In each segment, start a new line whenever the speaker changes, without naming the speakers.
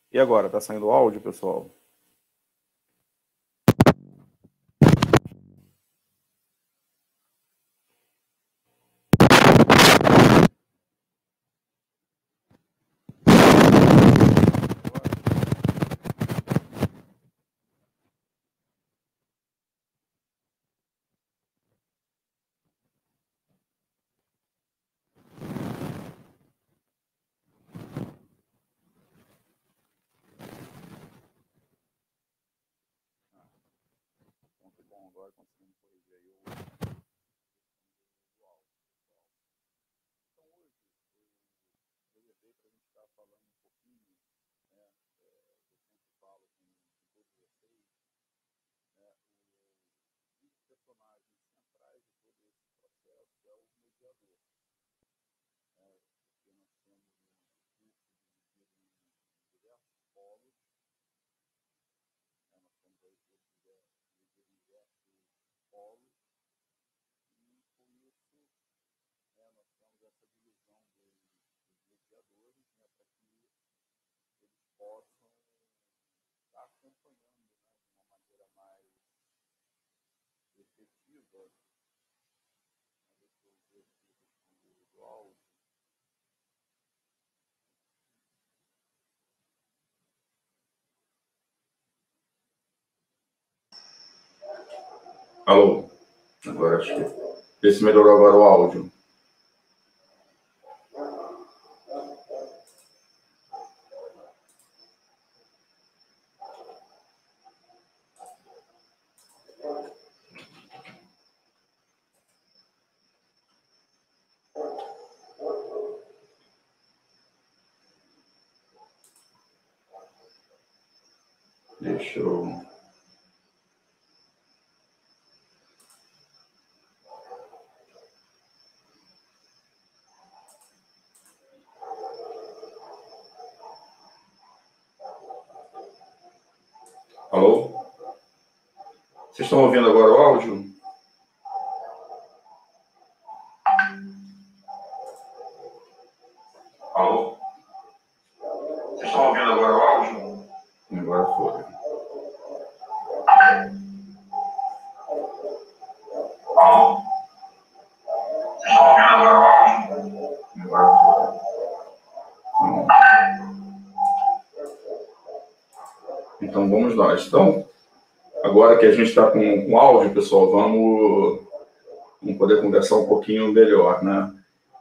E agora, tá saindo o áudio, pessoal? Muito bom, agora conseguimos corrigir aí o áudio, pessoal. Então, hoje, eu reservei para a gente estar falando um pouquinho, né, eu sempre falo com todos vocês, né, um dos personagens centrais de todo esse processo é o mediador, né, porque nós temos um curso dividido em diversos polos, né, nós temos aí dividido em diversos polos, e com isso, né, nós temos essa divisão dos mediadores, né, para que eles possam estar acompanhando, né, de uma maneira mais efetiva. Deixa eu ver aqui a questão do áudio. Alô? Agora acho que... Vê se melhorou agora o áudio. Deixa eu... Alô? Vocês estão ouvindo agora o áudio? Alô? Vocês estão ouvindo agora o áudio? Agora foi. Alô? Vocês estão ouvindo agora o áudio? Agora foi. Então vamos lá. Então, agora que a gente está com áudio, pessoal, vamos poder conversar um pouquinho melhor, né?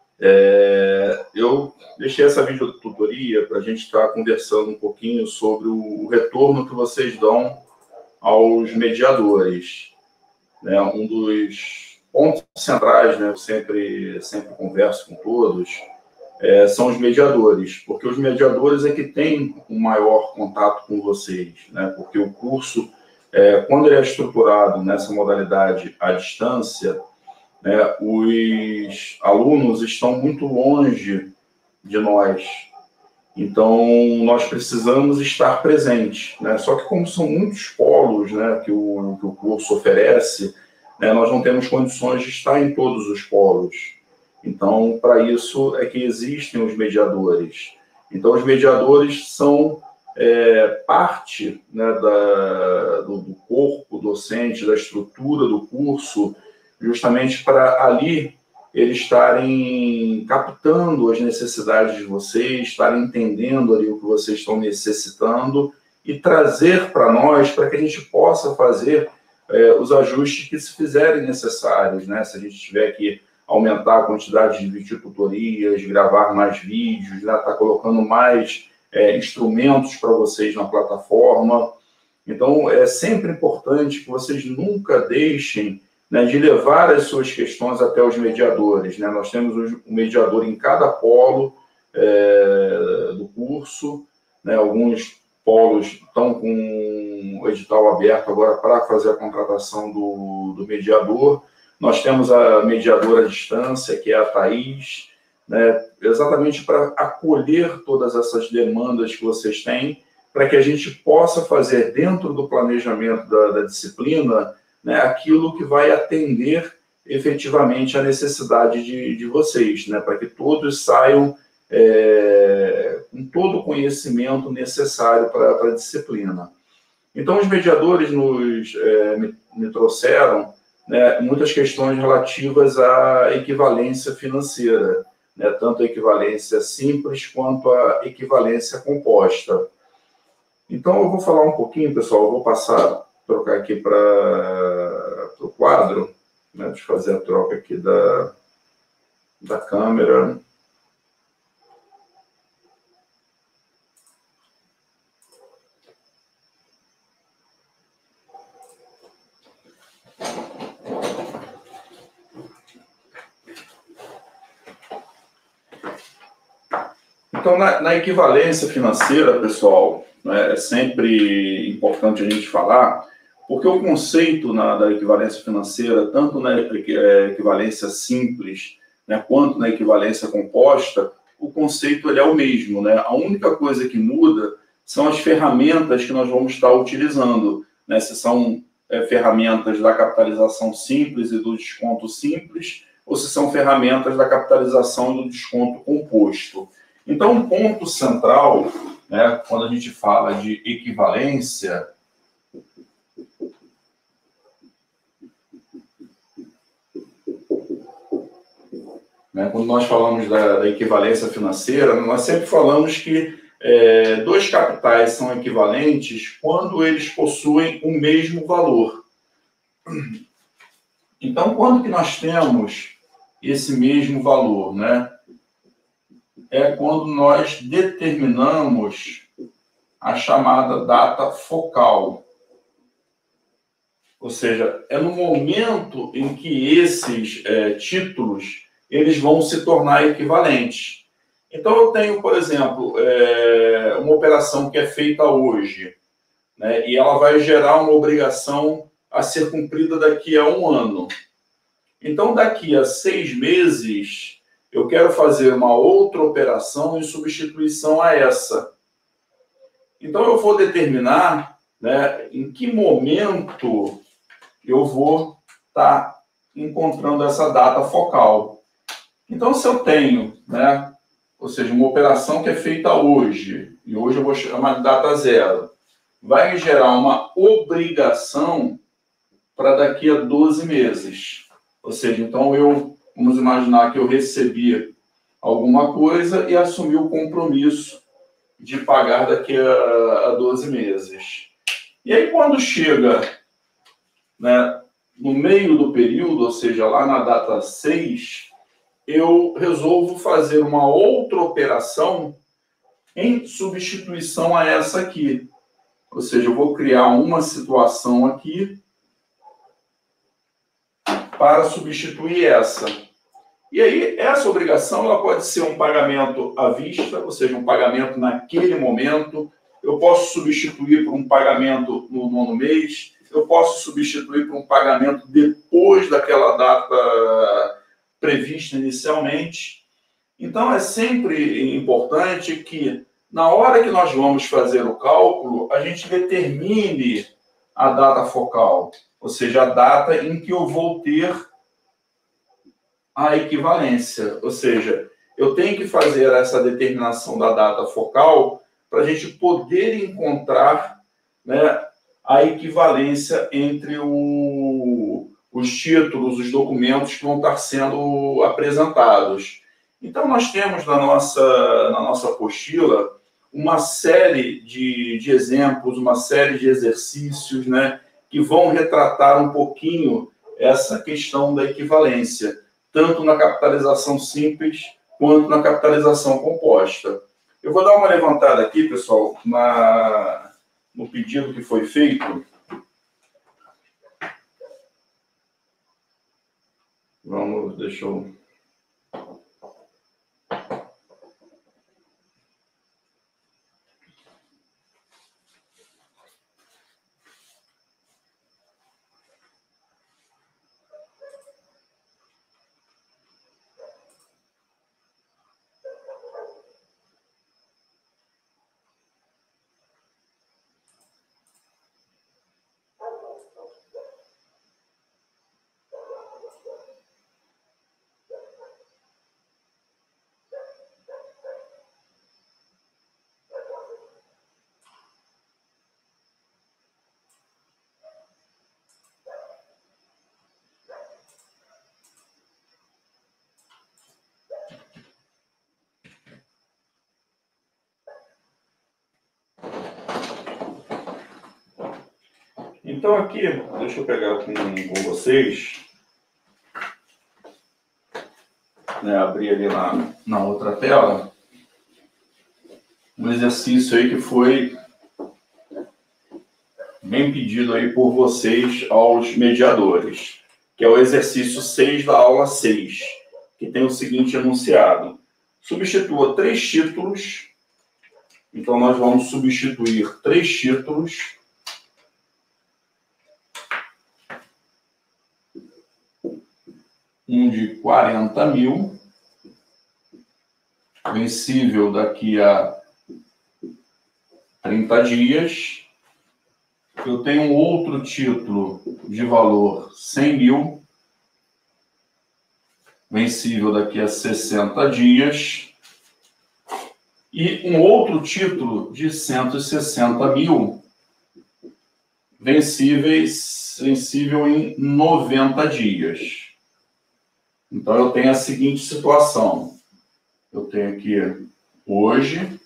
Eu deixei essa videotutoria para a gente estar conversando um pouquinho sobre o retorno que vocês dão aos mediadores, né? Um dos pontos centrais, né? Eu sempre converso com todos, são os mediadores, porque os mediadores é que têm um maior contato com vocês, né? Porque o curso, quando ele é estruturado nessa modalidade à distância, né, os alunos estão muito longe de nós, então nós precisamos estar presentes, né? Só que como são muitos polos, né, que o curso oferece, né, nós não temos condições de estar em todos os polos. Então, para isso é que existem os mediadores. Então, os mediadores são parte, né, do corpo docente, da estrutura do curso, justamente para ali eles estarem captando as necessidades de vocês, estarem entendendo ali o que vocês estão necessitando e trazer para nós, para que a gente possa fazer os ajustes que se fizerem necessários, né? Se a gente tiver que aumentar a quantidade de videotutorias, gravar mais vídeos, né? Tá colocando mais instrumentos para vocês na plataforma. Então, é sempre importante que vocês nunca deixem, né, de levar as suas questões até os mediadores, né? Nós temos um mediador em cada polo do curso, né? Alguns polos estão com o edital aberto agora para fazer a contratação do mediador. Nós temos a mediadora à distância, que é a Thaís, né? Exatamente para acolher todas essas demandas que vocês têm, para que a gente possa fazer dentro do planejamento da disciplina, né, aquilo que vai atender efetivamente a necessidade de vocês, né, para que todos saiam com todo o conhecimento necessário para a disciplina. Então, os mediadores me trouxeram, né, muitas questões relativas à equivalência financeira, né, tanto a equivalência simples quanto a equivalência composta. Então, eu vou falar um pouquinho, pessoal, eu vou trocar aqui para o quadro, né, deixa eu fazer a troca aqui da câmera. Então, na equivalência financeira, pessoal, né, é sempre importante a gente falar, porque o conceito da equivalência financeira, tanto na equivalência simples, né, quanto na equivalência composta, o conceito ele é o mesmo, né? A única coisa que muda são as ferramentas que nós vamos estar utilizando, né? Se são ferramentas da capitalização simples e do desconto simples, ou se são ferramentas da capitalização e do desconto composto. Então, um ponto central, né, quando a gente fala de equivalência, né, quando nós falamos da equivalência financeira, nós sempre falamos que dois capitais são equivalentes quando eles possuem o mesmo valor. Então, quando que nós temos esse mesmo valor, né? É quando nós determinamos a chamada data focal. Ou seja, é no momento em que esses títulos eles vão se tornar equivalentes. Então, eu tenho, por exemplo, uma operação que é feita hoje, né, e ela vai gerar uma obrigação a ser cumprida daqui a 1 ano. Então, daqui a 6 meses, eu quero fazer uma outra operação em substituição a essa. Então, eu vou determinar, né, em que momento eu vou estar encontrando essa data focal. Então, se eu tenho, né, ou seja, uma operação que é feita hoje, e hoje eu vou chamar de data zero, vai gerar uma obrigação para daqui a 12 meses. Ou seja, então vamos imaginar que eu recebi alguma coisa e assumi o compromisso de pagar daqui a 12 meses. E aí, quando chega, né, no meio do período, ou seja, lá na data 6, eu resolvo fazer uma outra operação em substituição a essa aqui. Ou seja, eu vou criar uma situação aqui para substituir essa. E aí, essa obrigação ela pode ser um pagamento à vista, ou seja, um pagamento naquele momento. Eu posso substituir por um pagamento no 9º mês. Eu posso substituir por um pagamento depois daquela data prevista inicialmente. Então, é sempre importante que, na hora que nós vamos fazer o cálculo, a gente determine a data focal, ou seja, a data em que eu vou ter a equivalência. Ou seja, eu tenho que fazer essa determinação da data focal para a gente poder encontrar, né, a equivalência entre os títulos, os documentos que vão estar sendo apresentados. Então, nós temos na nossa apostila uma série de exemplos, uma série de exercícios, né, que vão retratar um pouquinho essa questão da equivalência, tanto na capitalização simples quanto na capitalização composta. Eu vou dar uma levantada aqui, pessoal, no pedido que foi feito. Deixa eu... Então aqui, deixa eu pegar com vocês, né, abrir ali na outra tela, um exercício aí que foi bem pedido aí por vocês aos mediadores, que é o exercício 6 da aula 6, que tem o seguinte enunciado: substitua 3 títulos. Então, nós vamos substituir 3 títulos um de 40 mil, vencível daqui a 30 dias. Eu tenho um outro título de valor 100 mil, vencível daqui a 60 dias. E um outro título de 160 mil, vencível em 90 dias. Então, eu tenho a seguinte situação. Eu tenho aqui hoje,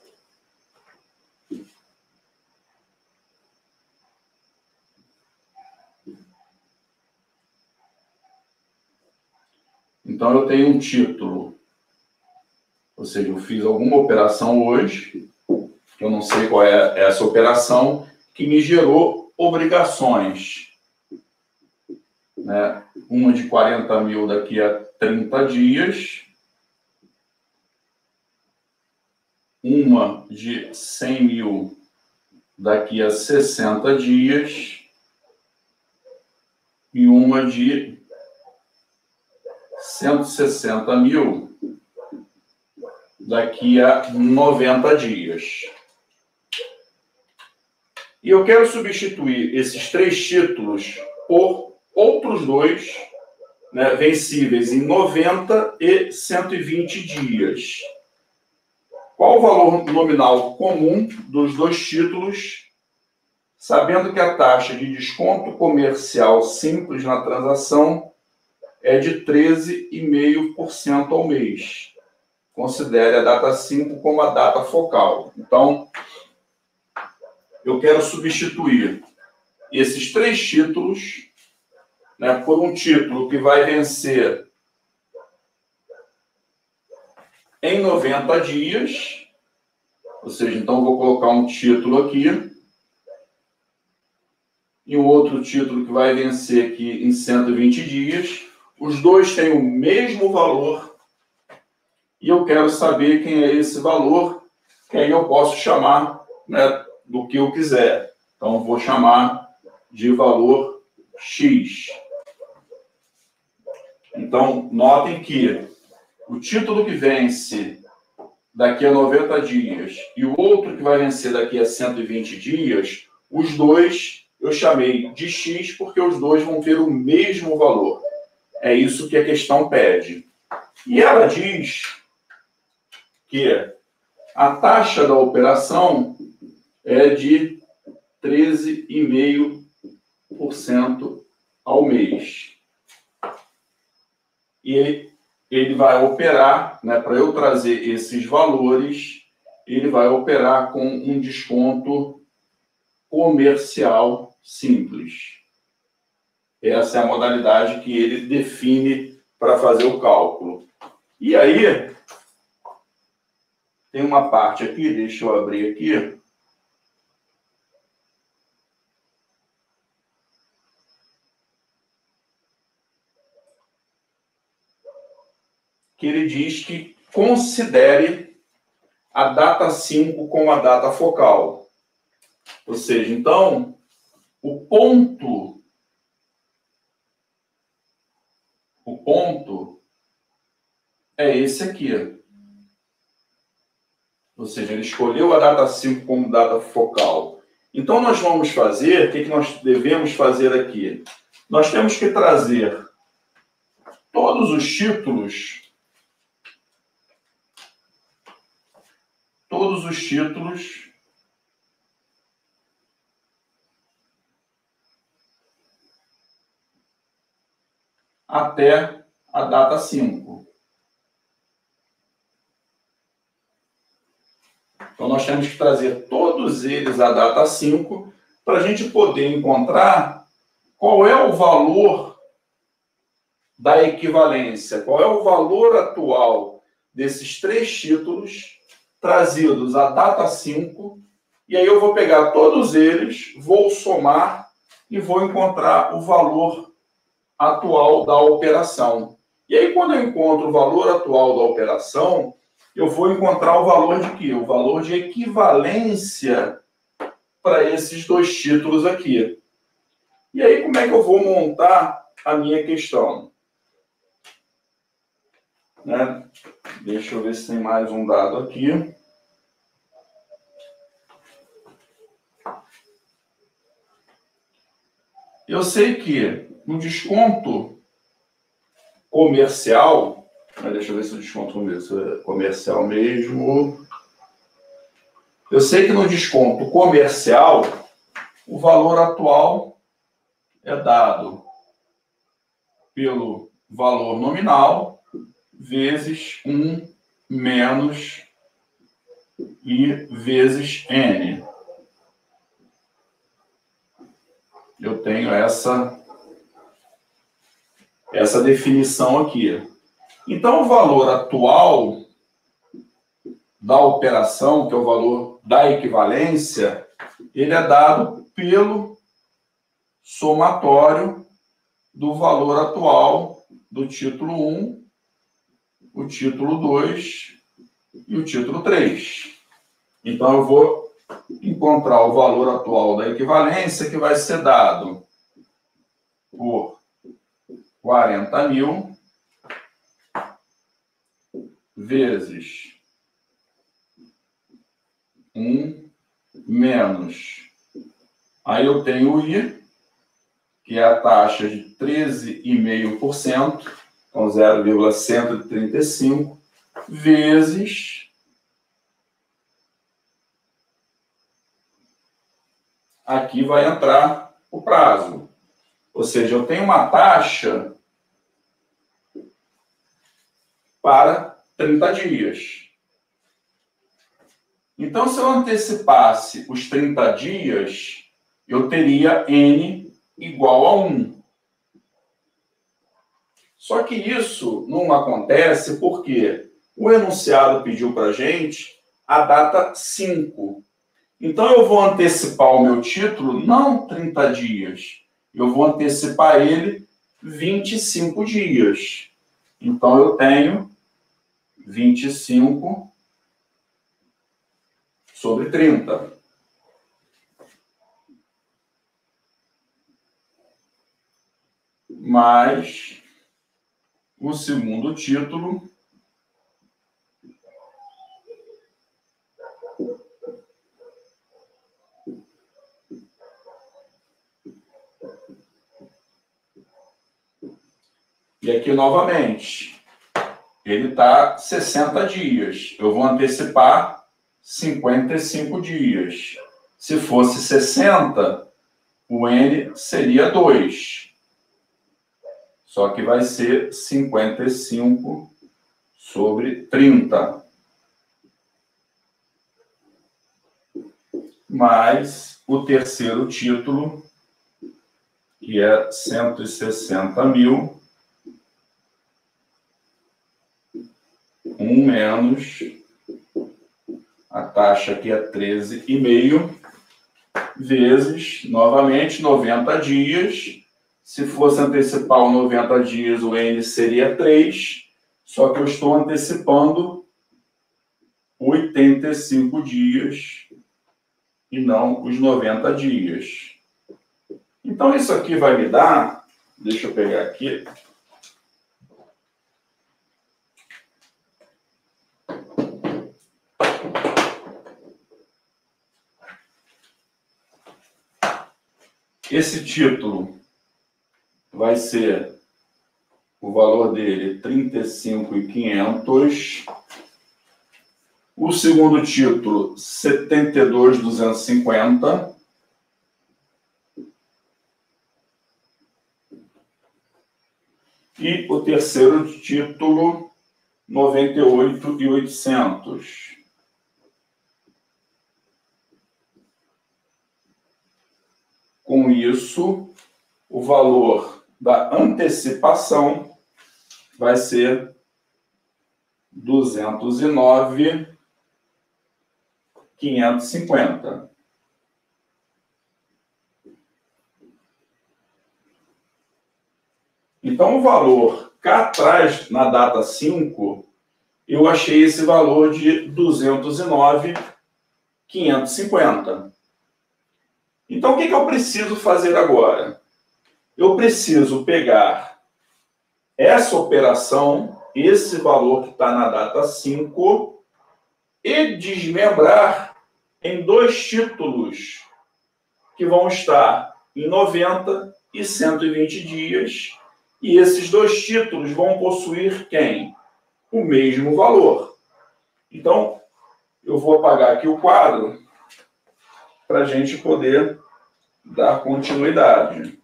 então eu tenho um título, ou seja, eu fiz alguma operação hoje, que eu não sei qual é essa operação, que me gerou obrigações, né? Uma de 40 mil daqui a 30 dias, uma de 100 mil daqui a 60 dias e uma de 160 mil daqui a 90 dias. E eu quero substituir esses 3 títulos por outros 2, né, vencíveis em 90 e 120 dias. Qual o valor nominal comum dos 2 títulos, sabendo que a taxa de desconto comercial simples na transação é de 13,5% ao mês. Considere a data 5 como a data focal. Então, eu quero substituir esses 3 títulos, né, por um título que vai vencer em 90 dias, ou seja, então vou colocar um título aqui, e um outro título que vai vencer aqui em 120 dias. Os 2 têm o mesmo valor, e eu quero saber quem é esse valor, que aí eu posso chamar, né, do que eu quiser. Então, vou chamar de valor X. Então, notem que o título que vence daqui a 90 dias e o outro que vai vencer daqui a 120 dias, os 2 eu chamei de X porque os 2 vão ter o mesmo valor. É isso que a questão pede. E ela diz que a taxa da operação é de 13,5% ao mês. E ele vai operar, né, para eu trazer esses valores, ele vai operar com um desconto comercial simples. Essa é a modalidade que ele define para fazer o cálculo. E aí, tem uma parte aqui, deixa eu abrir aqui, que ele diz que considere a data 5 como a data focal. Ou seja, então, o ponto é esse aqui. Ou seja, ele escolheu a data 5 como data focal. Então, nós vamos fazer, o que nós devemos fazer aqui? Nós temos que trazer todos os títulos até a data 5. Então, nós temos que trazer todos eles à data 5 para a gente poder encontrar qual é o valor da equivalência, qual é o valor atual desses 3 títulos trazidos à data 5, e aí eu vou pegar todos eles, vou somar e vou encontrar o valor atual da operação. E aí, quando eu encontro o valor atual da operação, eu vou encontrar o valor de quê? O valor de equivalência para esses 2 títulos aqui. E aí, como é que eu vou montar a minha questão? Né? Deixa eu ver se tem mais um dado aqui. Eu sei que no desconto comercial, deixa eu ver se o desconto comercial mesmo. Eu sei que no desconto comercial, o valor atual é dado pelo valor nominal vezes 1 menos I vezes N. Eu tenho essa definição aqui. Então, o valor atual da operação, que é o valor da equivalência, ele é dado pelo somatório do valor atual do título 1, o título 2 e o título 3. Então, eu vou encontrar o valor atual da equivalência, que vai ser dado por 40.000 vezes 1 menos. Aí eu tenho o I, que é a taxa de 13,5%, então 0,135, vezes aqui vai entrar o prazo. Ou seja, eu tenho uma taxa para 30 dias. Então, se eu antecipasse os 30 dias, eu teria N igual a 1. Só que isso não acontece porque o enunciado pediu para a gente a data 5. Então, eu vou antecipar o meu título não 30 dias, eu vou antecipar ele 25 dias. Então, eu tenho 25 sobre 30. Mais o segundo título, e aqui novamente, ele está 60 dias. Eu vou antecipar 55 dias. Se fosse 60, o N seria 2. Só que vai ser 55 sobre 30. Mais o terceiro título, que é 160.000, 1 menos, a taxa aqui é 13,5, vezes, novamente, 90 dias. Se fosse antecipar os 90 dias, o N seria 3, só que eu estou antecipando 85 dias e não os 90 dias. Então, isso aqui vai me dar, deixa eu pegar aqui, esse título vai ser, o valor dele, 35.500. O segundo título, 72.250. E o terceiro título, 98.800. com isso, o valor da antecipação vai ser 209.550. Então, o valor cá atrás, na data 5, eu achei esse valor de 209.550. Então, o que eu preciso fazer agora? Eu preciso pegar essa operação, esse valor que está na data 5, e desmembrar em 2 títulos que vão estar em 90 e 120 dias. E esses 2 títulos vão possuir quem? O mesmo valor. Então, eu vou apagar aqui o quadro para a gente poder dar continuidade.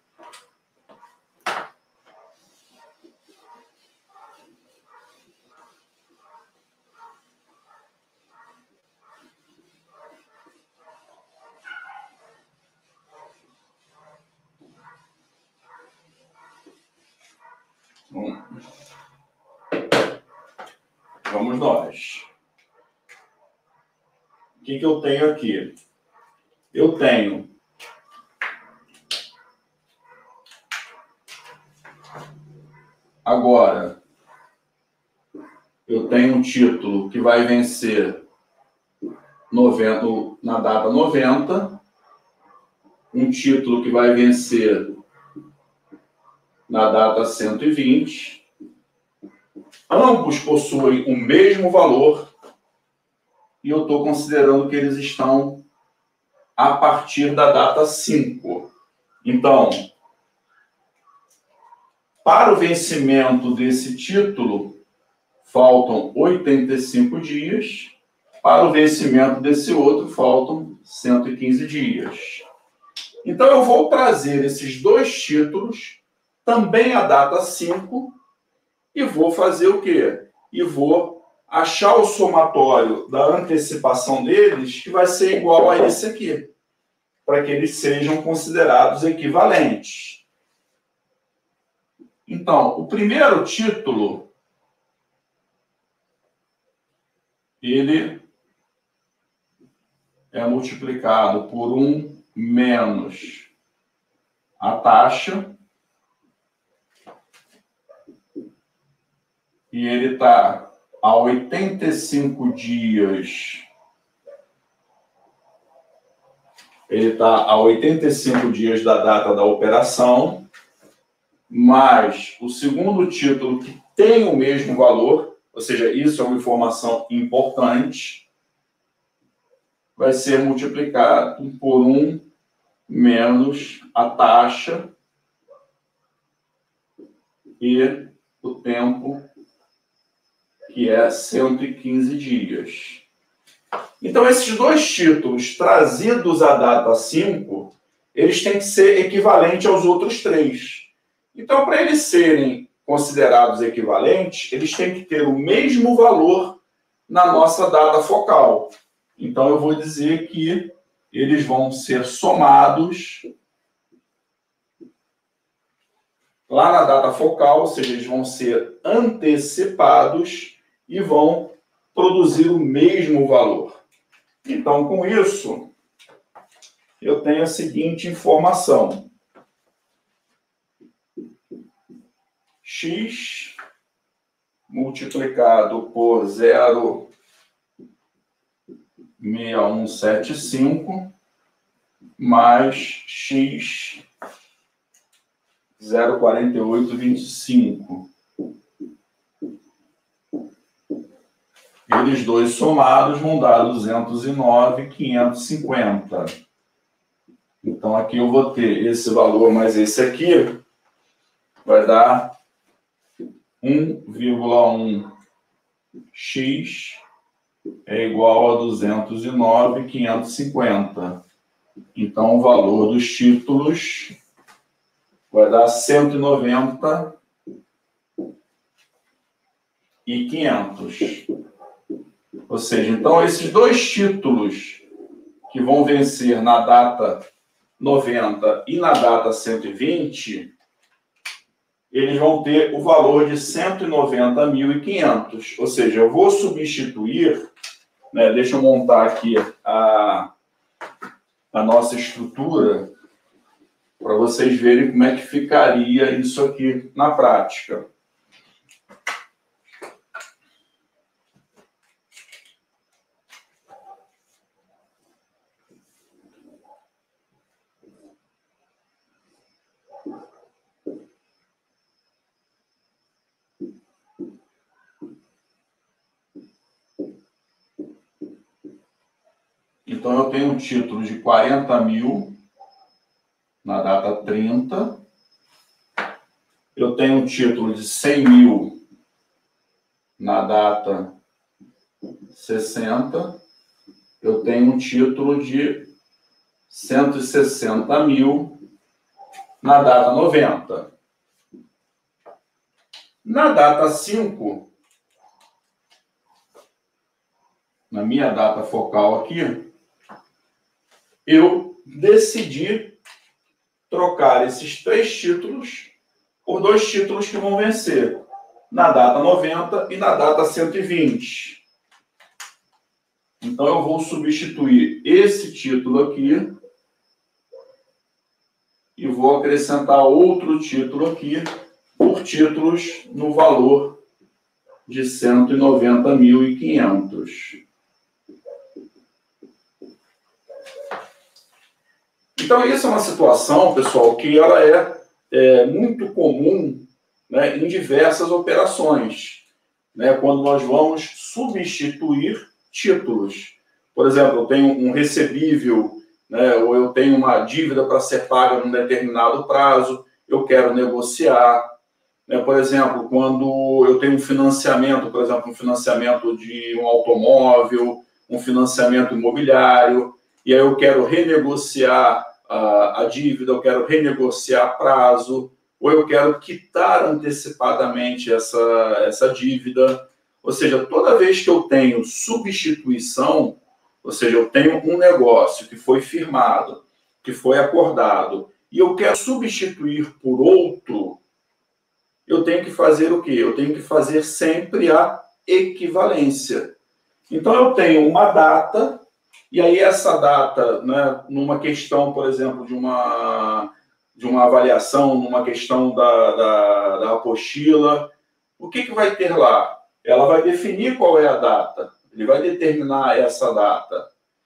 Vamos nós. O que eu tenho aqui? Eu tenho agora, eu tenho um título que vai vencer 90, na data 90, um título que vai vencer na data 120. Ambos possuem o mesmo valor e eu estou considerando que eles estão a partir da data 5. Então, para o vencimento desse título, faltam 85 dias. Para o vencimento desse outro, faltam 115 dias. Então, eu vou trazer esses 2 títulos, também a data 5, e vou fazer o quê? E vou achar o somatório da antecipação deles, que vai ser igual a esse aqui, para que eles sejam considerados equivalentes. Então, o primeiro título, ele é multiplicado por 1 menos a taxa, e ele está a 85 dias. Ele está a 85 dias da data da operação, mais o segundo título que tem o mesmo valor, ou seja, isso é uma informação importante, vai ser multiplicado por 1 menos a taxa e o tempo, que é 115 dias. Então, esses 2 títulos trazidos à data 5, eles têm que ser equivalentes aos outros 3. Então, para eles serem considerados equivalentes, eles têm que ter o mesmo valor na nossa data focal. Então, eu vou dizer que eles vão ser somados lá na data focal, ou seja, eles vão ser antecipados e vão produzir o mesmo valor. Então, com isso, eu tenho a seguinte informação. X multiplicado por 0,6175 mais X 0,4825. Eles 2 somados vão dar 209.550. Então, aqui eu vou ter esse valor mais esse aqui, vai dar 1,1x é igual a 209.550. Então, o valor dos títulos vai dar 190.500. Ou seja, então, esses 2 títulos que vão vencer na data 90 e na data 120, eles vão ter o valor de 190.500. Ou seja, eu vou substituir, né, deixa eu montar aqui a nossa estrutura para vocês verem como é que ficaria isso aqui na prática. Então, eu tenho um título de 40.000 na data 30. Eu tenho um título de 100.000 na data 60. Eu tenho um título de 160.000 na data 90. Na data 5, na minha data focal aqui, eu decidi trocar esses 3 títulos por 2 títulos que vão vencer na data 90 e na data 120. Então, eu vou substituir esse título aqui e vou acrescentar outro título aqui por títulos no valor de 190.500. Então, isso é uma situação, pessoal, que ela é muito comum, né, em diversas operações, né, quando nós vamos substituir títulos. Por exemplo, eu tenho um recebível, né, ou eu tenho uma dívida para ser paga num determinado prazo, eu quero negociar. Né, por exemplo, quando eu tenho um financiamento, por exemplo, um financiamento de um automóvel, um financiamento imobiliário, e aí eu quero renegociar a dívida, eu quero renegociar prazo, ou eu quero quitar antecipadamente essa dívida. Ou seja, toda vez que eu tenho substituição, ou seja, eu tenho um negócio que foi firmado, que foi acordado, e eu quero substituir por outro, eu tenho que fazer o quê? Eu tenho que fazer sempre a equivalência. Então, eu tenho uma data. E aí essa data, né, numa questão, por exemplo, de uma avaliação, numa questão da apostila, o que vai ter lá? Ela vai definir qual é a data, ele vai determinar essa data.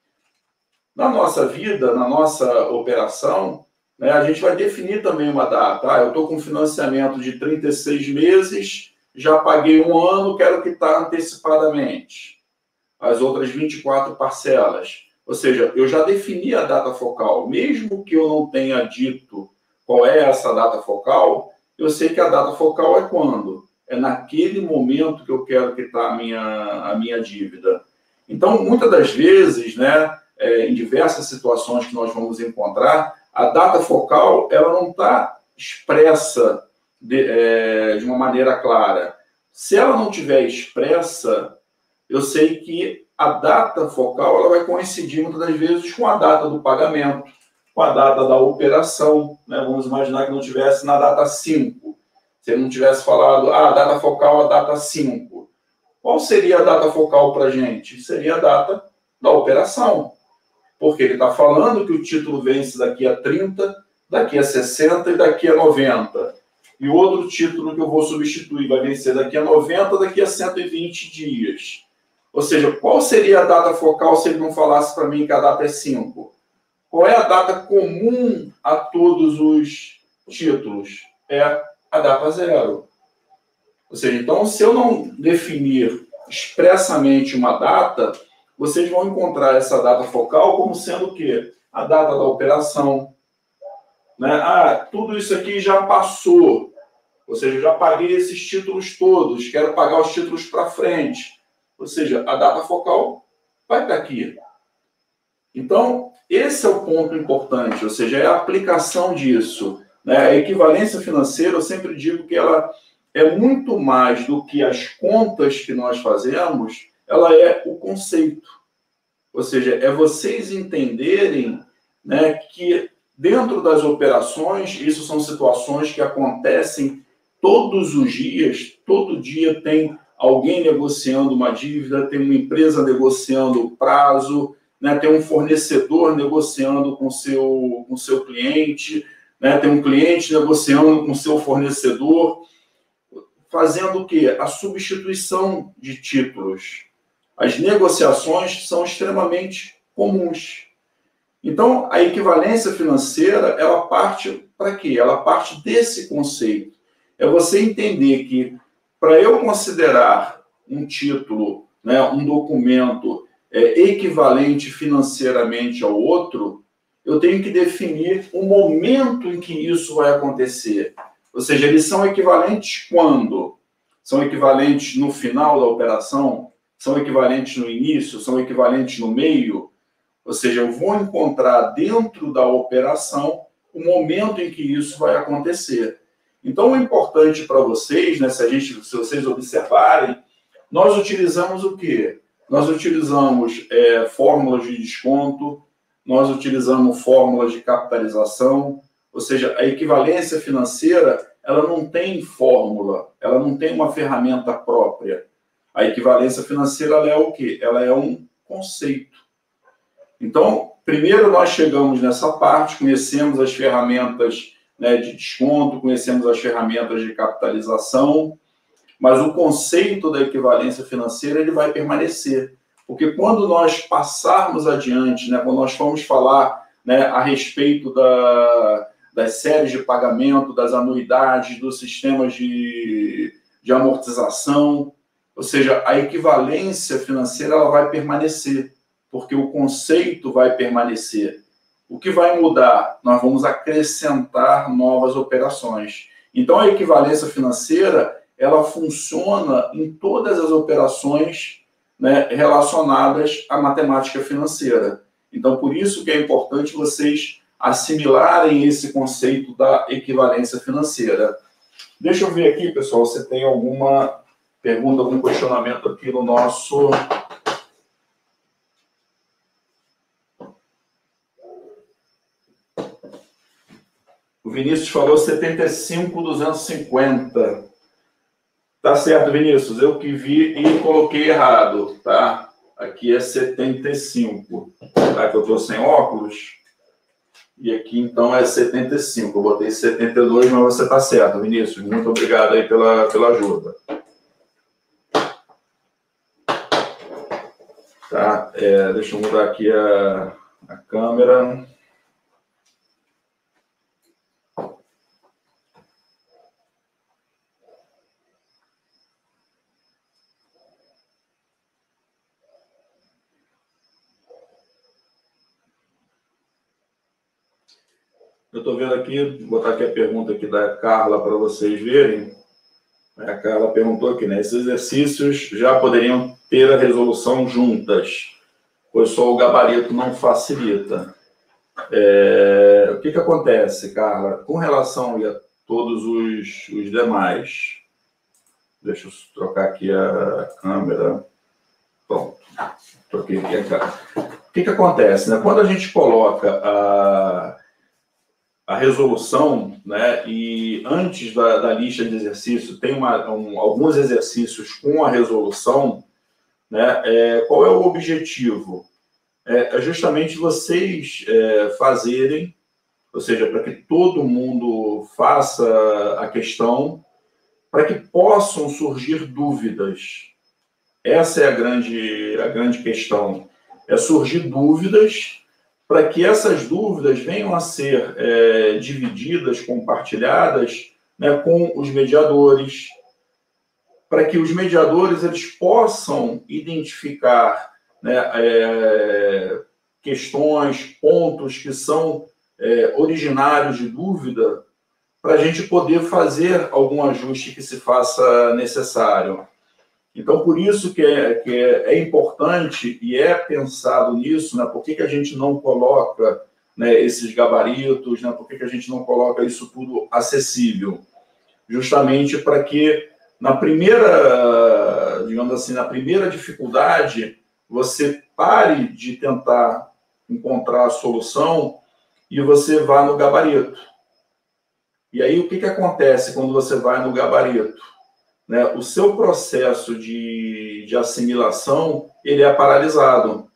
Na nossa vida, na nossa operação, né, a gente vai definir também uma data. Eu estou com financiamento de 36 meses, já paguei um ano, quero quitar antecipadamente as outras 24 parcelas. Ou seja, eu já defini a data focal. Mesmo que eu não tenha dito qual é essa data focal, eu sei que a data focal é quando? É naquele momento que eu quero quitar a minha dívida. Então, muitas das vezes, né, em diversas situações que nós vamos encontrar, a data focal ela não está expressa de uma maneira clara. Se ela não tiver expressa, eu sei que a data focal ela vai coincidir muitas das vezes com a data do pagamento, com a data da operação. Né? Vamos imaginar que não tivesse na data 5. Se ele não tivesse falado, a data focal é a data 5. Qual seria a data focal para a gente? Seria a data da operação. Porque ele está falando que o título vence daqui a 30, daqui a 60 e daqui a 90. E o outro título que eu vou substituir vai vencer daqui a 90, daqui a 120 dias. Ou seja, qual seria a data focal se ele não falasse para mim que a data é 5? Qual é a data comum a todos os títulos? É a data 0. Ou seja, então, se eu não definir expressamente uma data, vocês vão encontrar essa data focal como sendo o quê? A data da operação. Né? Tudo isso aqui já passou. Ou seja, eu já paguei esses títulos todos, quero pagar os títulos para frente. Ou seja, a data focal vai estar aqui. Então, esse é o ponto importante, ou seja, é a aplicação disso. Né? A equivalência financeira, eu sempre digo que ela é muito mais do que as contas que nós fazemos, ela é o conceito. Ou seja, é vocês entenderem, né, que dentro das operações, isso são situações que acontecem todos os dias, todo dia tem alguém negociando uma dívida, tem uma empresa negociando o prazo, né, tem um fornecedor negociando com seu cliente, né, tem um cliente negociando com seu fornecedor, fazendo o quê? A substituição de títulos. As negociações são extremamente comuns. Então, a equivalência financeira, ela parte para quê? Ela parte desse conceito. É você entender que, para eu considerar um título, né, um documento equivalente financeiramente ao outro, eu tenho que definir o momento em que isso vai acontecer. Ou seja, eles são equivalentes quando? São equivalentes no final da operação? São equivalentes no início? São equivalentes no meio? Ou seja, eu vou encontrar dentro da operação o momento em que isso vai acontecer. Então, o importante para vocês, né, se vocês observarem, nós utilizamos o quê? Nós utilizamos fórmulas de desconto, nós utilizamos fórmulas de capitalização, ou seja, a equivalência financeira, ela não tem fórmula, ela não tem uma ferramenta própria. A equivalência financeira, ela é o quê? Ela é um conceito. Então, primeiro nós chegamos nessa parte, conhecemos as ferramentas, né, de desconto, conhecemos as ferramentas de capitalização, mas o conceito da equivalência financeira ele vai permanecer. Porque quando nós passarmos adiante, né, quando nós formos falar, né, a respeito das séries de pagamento, das anuidades, dos sistemas de amortização, ou seja, a equivalência financeira ela vai permanecer, porque o conceito vai permanecer. O que vai mudar? Nós vamos acrescentar novas operações. Então, a equivalência financeira, ela funciona em todas as operações, né, relacionadas à matemática financeira. Então, por isso que é importante vocês assimilarem esse conceito da equivalência financeira. Deixa eu ver aqui, pessoal, se tem alguma pergunta, algum questionamento aqui no nosso... O Vinícius falou 75.250. Tá certo, Vinícius. Eu que vi e coloquei errado, tá? Aqui é 75. Tá? Que eu estou sem óculos. E aqui, então, é 75. Eu botei 72, mas você tá certo, Vinícius. Muito obrigado aí pela ajuda. Tá? Deixa eu mudar aqui a câmera. Eu estou vendo aqui, vou botar aqui a pergunta aqui da Carla para vocês verem. A Carla perguntou aqui, né? Esses exercícios já poderiam ter a resolução juntas, pois só o gabarito não facilita. O que acontece, Carla? Com relação a todos os demais, deixa eu trocar aqui a câmera. Pronto, troquei aqui a câmera. O que acontece, né? Quando a gente coloca a resolução, né, e antes da lista de exercícios tem alguns exercícios com a resolução, né, qual é o objetivo? É justamente vocês fazerem, ou seja, para que todo mundo faça a questão, para que possam surgir dúvidas. Essa é a grande questão. É surgir dúvidas para que essas dúvidas venham a ser divididas, compartilhadas, né, com os mediadores, para que os mediadores eles possam identificar, né, questões, pontos que são originários de dúvida, para a gente poder fazer algum ajuste que se faça necessário. Então, por isso que é importante e é pensado nisso, né? Por que a gente não coloca, né, esses gabaritos, né? Por que a gente não coloca isso tudo acessível? Justamente para que na primeira, digamos assim, na primeira dificuldade, você pare de tentar encontrar a solução e você vá no gabarito. E aí, o que acontece quando você vai no gabarito? Né? O seu processo de assimilação, ele é paralisado.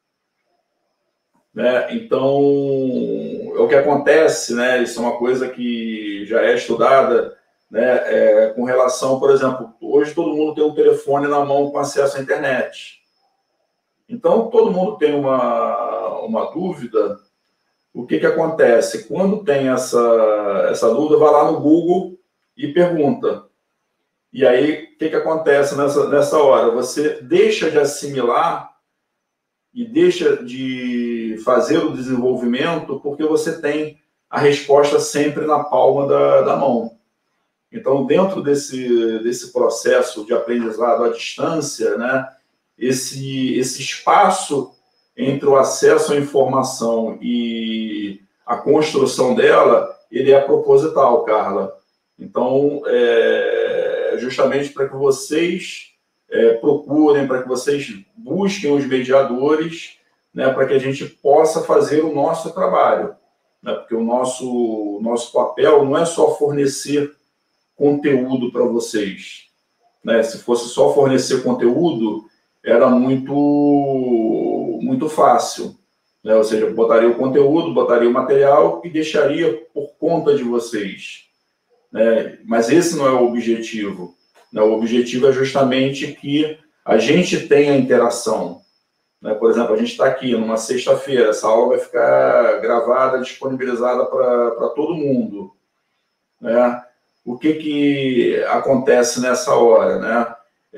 Né? Então, é o que acontece, né? Isso é uma coisa que já é estudada, né? Com relação, por exemplo, hoje todo mundo tem um telefone na mão com acesso à internet. Então, todo mundo tem uma dúvida. O que acontece? Quando tem essa dúvida, vai lá no Google e pergunta. E aí, o que acontece nessa hora? Você deixa de assimilar e deixa de fazer o desenvolvimento porque você tem a resposta sempre na palma da mão. Então, dentro desse processo de aprendizado à distância, né, esse espaço entre o acesso à informação e a construção dela, ele é proposital, Carla. Então, justamente para que vocês procurem, para que vocês busquem os mediadores, né, para que a gente possa fazer o nosso trabalho. Né, porque o nosso papel não é só fornecer conteúdo para vocês. Né? Se fosse só fornecer conteúdo, era muito fácil. Né? Ou seja, botaria o conteúdo, botaria o material e deixaria por conta de vocês. Né? Mas esse não é o objetivo. Né? O objetivo é justamente que a gente tenha interação. Né? Por exemplo, a gente está aqui numa sexta-feira, essa aula vai ficar gravada, disponibilizada para todo mundo. Né? O que acontece nessa hora? Né?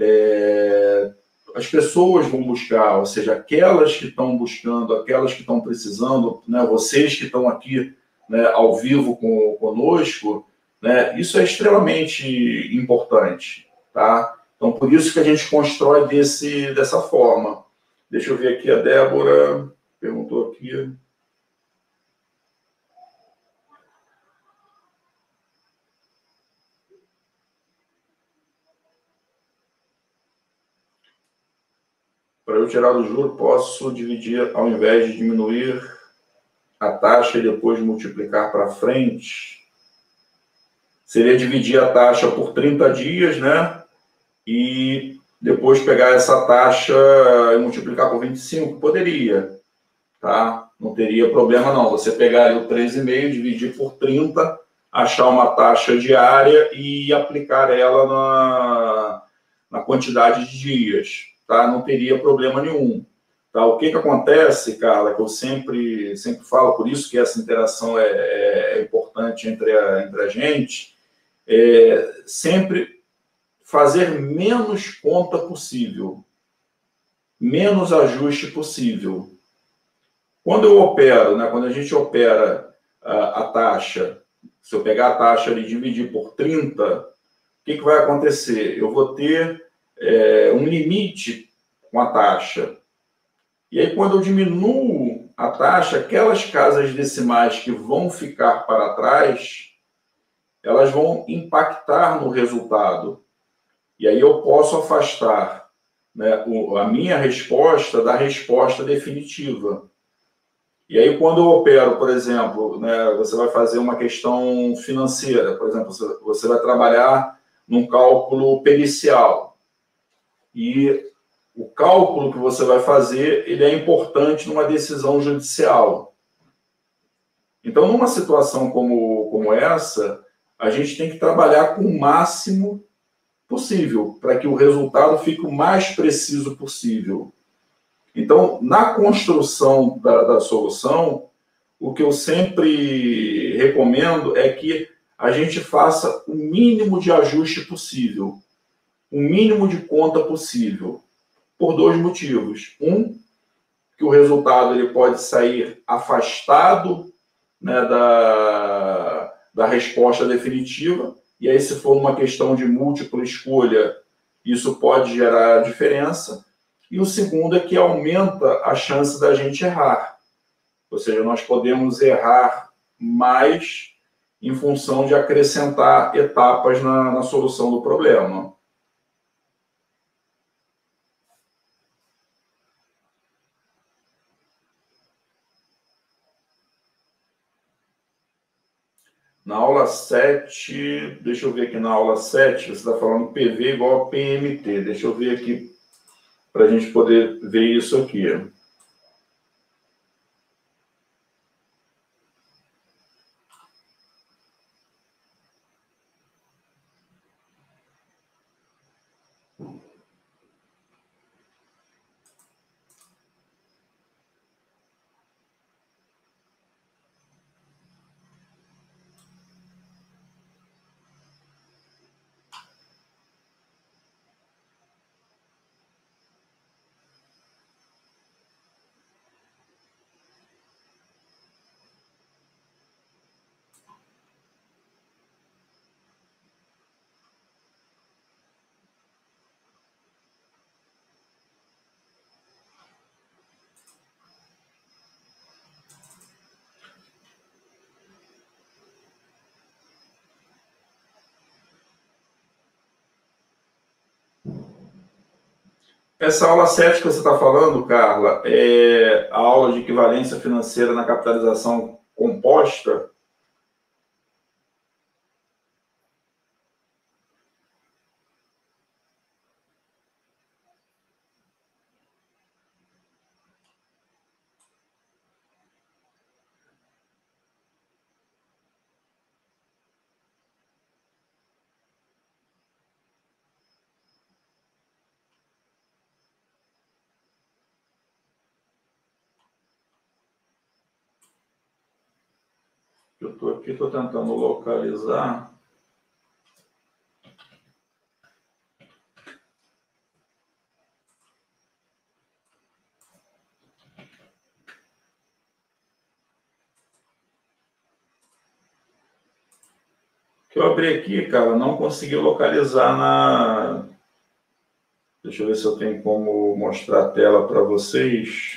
As pessoas vão buscar, ou seja, aquelas que estão buscando, aquelas que estão precisando, né? Vocês que estão aqui, né, ao vivo conosco, né? Isso é extremamente importante. Tá? Então, por isso que a gente constrói dessa forma. Deixa eu ver aqui, a Débora perguntou aqui. Para eu tirar o juro, posso dividir, ao invés de diminuir a taxa e depois multiplicar para frente? Seria dividir a taxa por 30 dias, né? E depois pegar essa taxa e multiplicar por 25? Poderia, tá? Não teria problema, não. Você pegaria o 13,5, dividir por 30, achar uma taxa diária e aplicar ela na quantidade de dias. Tá? Não teria problema nenhum. Tá? O que acontece, Carla, que eu sempre falo, por isso que essa interação é importante entre a gente, sempre fazer menos conta possível, menos ajuste possível. Quando eu opero, né, quando a gente opera a taxa, se eu pegar a taxa e dividir por 30, o que vai acontecer? Eu vou ter um limite com a taxa. E aí, quando eu diminuo a taxa, aquelas casas decimais que vão ficar para trás, elas vão impactar no resultado. E aí eu posso afastar, né, a minha resposta da resposta definitiva. E aí, quando eu opero, por exemplo, né, você vai fazer uma questão financeira, por exemplo, você vai trabalhar num cálculo pericial. E o cálculo que você vai fazer, ele é importante numa decisão judicial. Então, numa situação como essa, a gente tem que trabalhar com o máximo possível, para que o resultado fique o mais preciso possível. Então, na construção da solução, o que eu sempre recomendo é que a gente faça o mínimo de ajuste possível, o mínimo de conta possível, por dois motivos. Um, que o resultado ele pode sair afastado, né, da resposta definitiva, e aí, se for uma questão de múltipla escolha, isso pode gerar diferença. E o segundo é que aumenta a chance da gente errar. Ou seja, nós podemos errar mais em função de acrescentar etapas na solução do problema. Na aula 7, deixa eu ver aqui na aula 7, você está falando PV igual a PMT. Deixa eu ver aqui para a gente poder ver isso aqui. Essa aula 7 que você está falando, Carla, é a aula de equivalência financeira na capitalização composta? Eu estou aqui, estou tentando localizar. Que eu abri aqui, cara, não consegui localizar na... Deixa eu ver se eu tenho como mostrar a tela para vocês.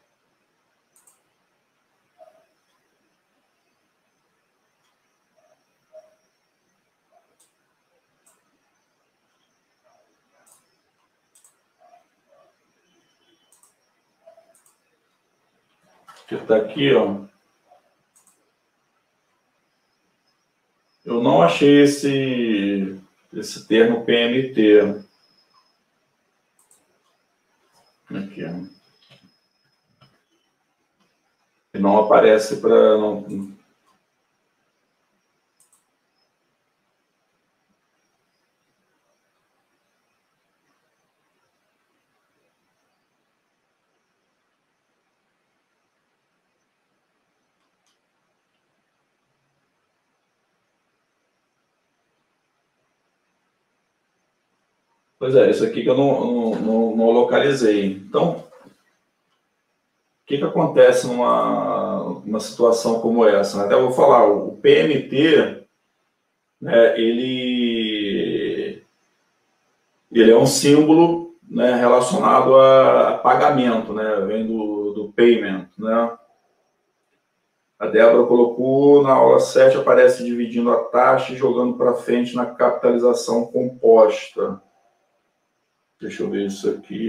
Que está aqui, ó. Eu não achei esse termo PMT. Aqui, ó. E não aparece para... Não... Pois é, isso aqui que eu não localizei. Então, o que acontece numa situação como essa? Até eu vou falar, o PMT, né, ele é um símbolo, né, relacionado a pagamento, né, vem do payment, né? A Débora colocou na aula 7, aparece dividindo a taxa e jogando para frente na capitalização composta. Deixa eu ver isso aqui.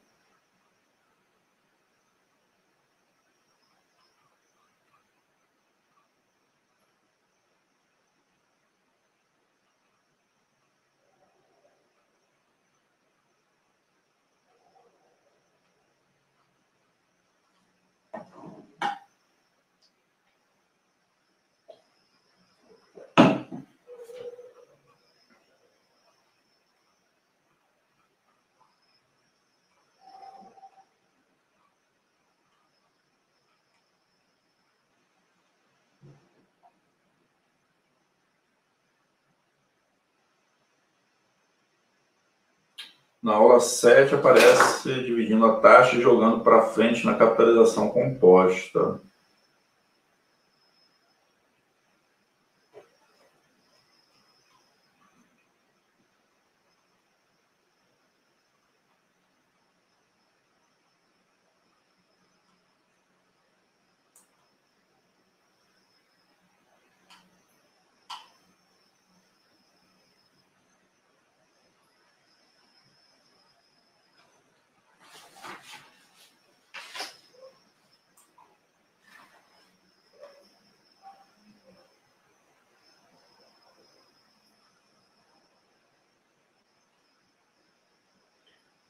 Na aula 7 aparece dividindo a taxa e jogando para frente na capitalização composta.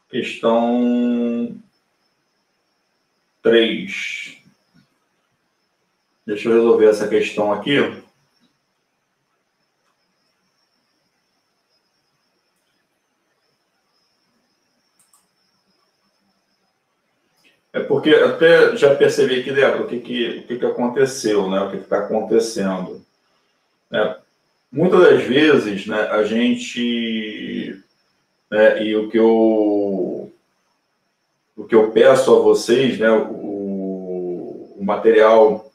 questão 3. Deixa eu resolver essa questão aqui. É porque até já percebi aqui, Débora, o que aconteceu, né? O que está acontecendo. Muitas das vezes, né, a gente... Né, e o que eu peço a vocês, né, o material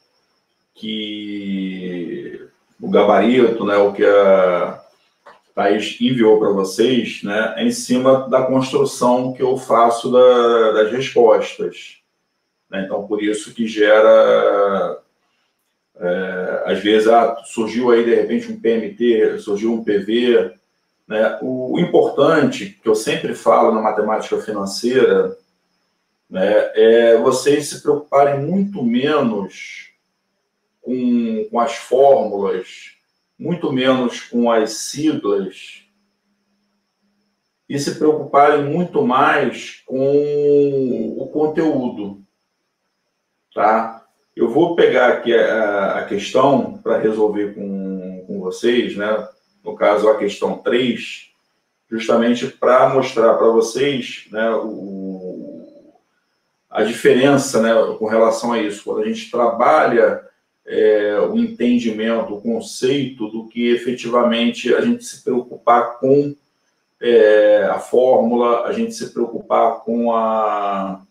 o gabarito, né, o que a Thaís enviou para vocês, né, é em cima da construção que eu faço das respostas. Né? Então, por isso que gera... às vezes, surgiu aí, de repente, um PMT, surgiu um PV... Né? O importante, que eu sempre falo na matemática financeira, né, é vocês se preocuparem muito menos com as fórmulas, muito menos com as siglas, e se preocuparem muito mais com o conteúdo. Tá? Eu vou pegar aqui a questão para resolver com vocês, né? No caso, a questão 3, justamente para mostrar para vocês, né, a diferença, né, com relação a isso. Quando a gente trabalha o entendimento, o conceito do que efetivamente a gente se preocupar com a fórmula, a gente se preocupar com a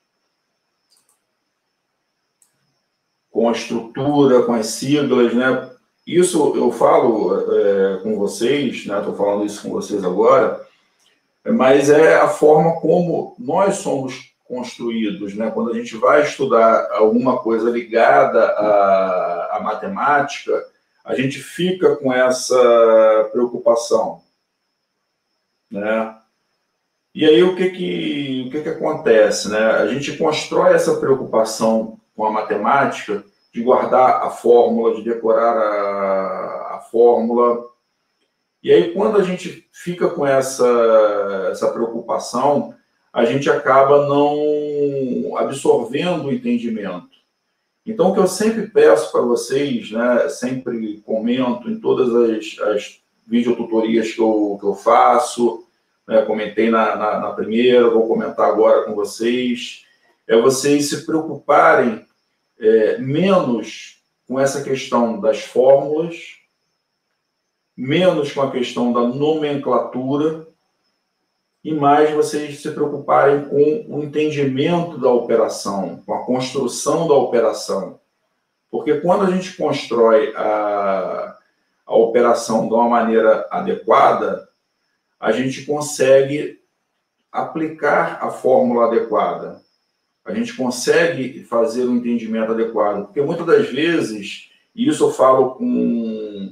estrutura, com as siglas, né? Isso eu falo com vocês, né? Estou falando isso com vocês agora, mas é a forma como nós somos construídos, né? Quando a gente vai estudar alguma coisa ligada à matemática, a gente fica com essa preocupação, né? E aí o que acontece, né? A gente constrói essa preocupação com a matemática de guardar a fórmula, de decorar a fórmula. E aí, quando a gente fica com essa preocupação, a gente acaba não absorvendo o entendimento. Então, o que eu sempre peço para vocês, né, sempre comento em todas as videotutorias que eu faço, né, comentei na primeira, vou comentar agora com vocês, é vocês se preocuparem menos com essa questão das fórmulas, menos com a questão da nomenclatura e mais vocês se preocuparem com o entendimento da operação, com a construção da operação. Porque quando a gente constrói a operação de uma maneira adequada, a gente consegue aplicar a fórmula adequada. A gente consegue fazer um entendimento adequado. Porque muitas das vezes, e isso eu falo com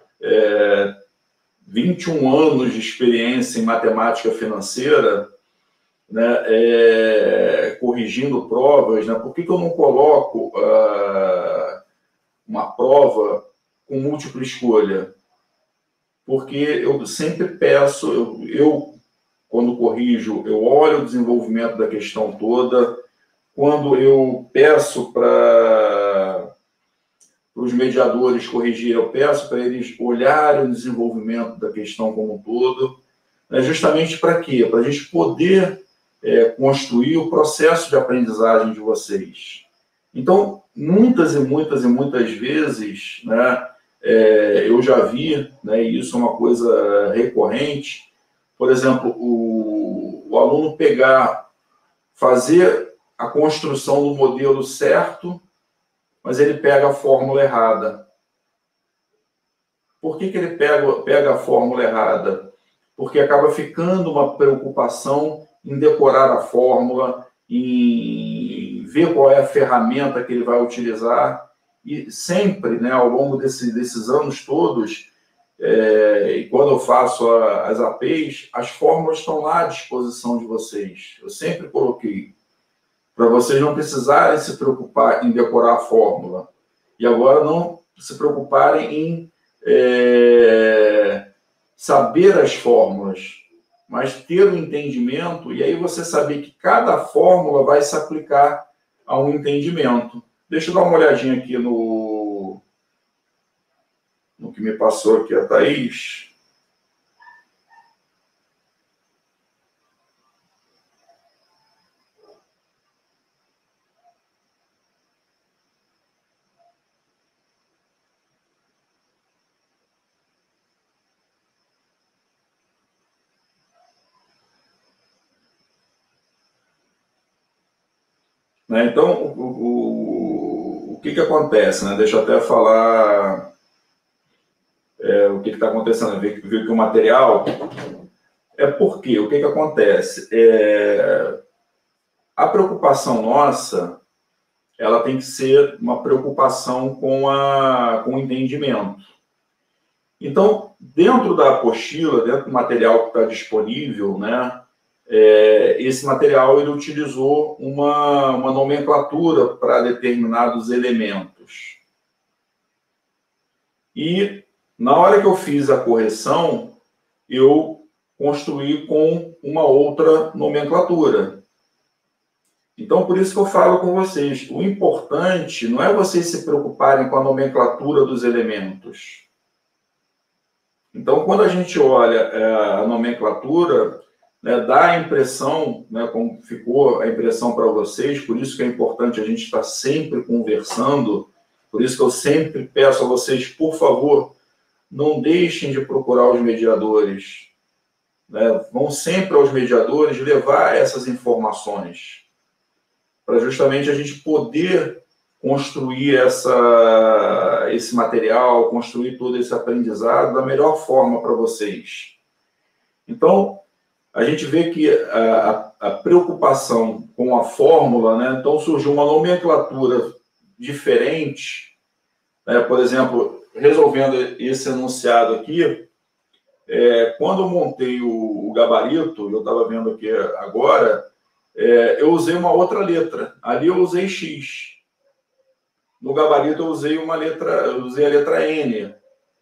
21 anos de experiência em matemática financeira, né, corrigindo provas, né? Por que eu não coloco uma prova com múltipla escolha? Porque eu sempre peço, eu quando corrijo, eu olho o desenvolvimento da questão toda. Quando eu peço para os mediadores corrigir, eu peço para eles olharem o desenvolvimento da questão como um todo, né, justamente para quê? Para a gente poder construir o processo de aprendizagem de vocês. Então, muitas vezes, né, eu já vi, né, e isso é uma coisa recorrente, por exemplo, o aluno fazer a construção do modelo certo, mas ele pega a fórmula errada. Por que ele pega a fórmula errada? Porque acaba ficando uma preocupação em decorar a fórmula, em ver qual é a ferramenta que ele vai utilizar. E sempre, né, ao longo desses anos todos, e quando eu faço as APs, as fórmulas estão lá à disposição de vocês. Eu sempre coloquei para vocês não precisarem se preocupar em decorar a fórmula. E agora não se preocuparem em saber as fórmulas. mas ter um entendimento, e aí você saber que cada fórmula vai se aplicar a um entendimento. Deixa eu dar uma olhadinha aqui no que me passou aqui a Thaís. Né? Então, o que acontece? Né? Deixa eu até falar o que está acontecendo. Viu que o material é porque o que acontece? A preocupação nossa, ela tem que ser uma preocupação com o entendimento. Então, dentro da apostila, dentro do material que está disponível, né? Esse material ele utilizou uma nomenclatura para determinados elementos. E na hora que eu fiz a correção, eu construí com uma outra nomenclatura. Então, por isso que eu falo com vocês, o importante não é vocês se preocuparem com a nomenclatura dos elementos. Então, quando a gente olha a nomenclatura, né, dá a impressão, né, como ficou a impressão para vocês, por isso que é importante a gente estar sempre conversando, por isso que eu sempre peço a vocês, por favor, não deixem de procurar os mediadores, né, vão sempre aos mediadores levar essas informações, para justamente a gente poder construir esse material, construir todo esse aprendizado da melhor forma para vocês. Então, a gente vê que a preocupação com a fórmula, né? Então surgiu uma nomenclatura diferente, né? Por exemplo, resolvendo esse enunciado aqui, quando eu montei o gabarito, eu estava vendo aqui agora, eu usei uma outra letra. Ali eu usei X. No gabarito eu usei a letra N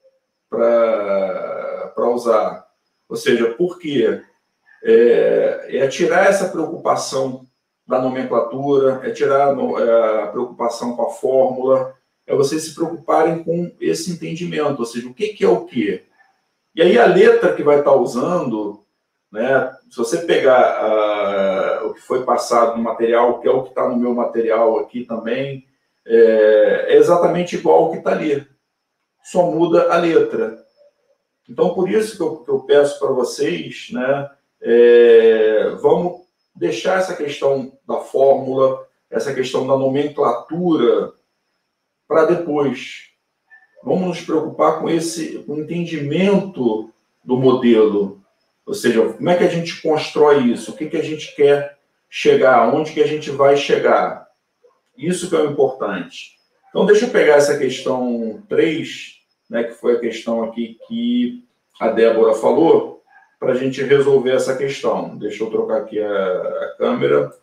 para usar. Ou seja, por quê? Tirar essa preocupação da nomenclatura, tirar a preocupação com a fórmula, vocês se preocuparem com esse entendimento, ou seja, o que é o quê? E aí a letra que vai estar usando, né, se você pegar o que foi passado no material, que é o que está no meu material aqui também, é exatamente igual ao que está ali, só muda a letra. Então, por isso que eu peço para vocês, né, vamos deixar essa questão da fórmula, essa questão da nomenclatura para depois. Vamos nos preocupar com o entendimento do modelo. Ou seja, como é que a gente constrói isso? O que a gente quer chegar? Onde que a gente vai chegar? Isso que é o importante. Então, deixa eu pegar essa questão 3, né, que foi a questão aqui que a Débora falou, para a gente resolver essa questão. Deixa eu trocar aqui a câmera.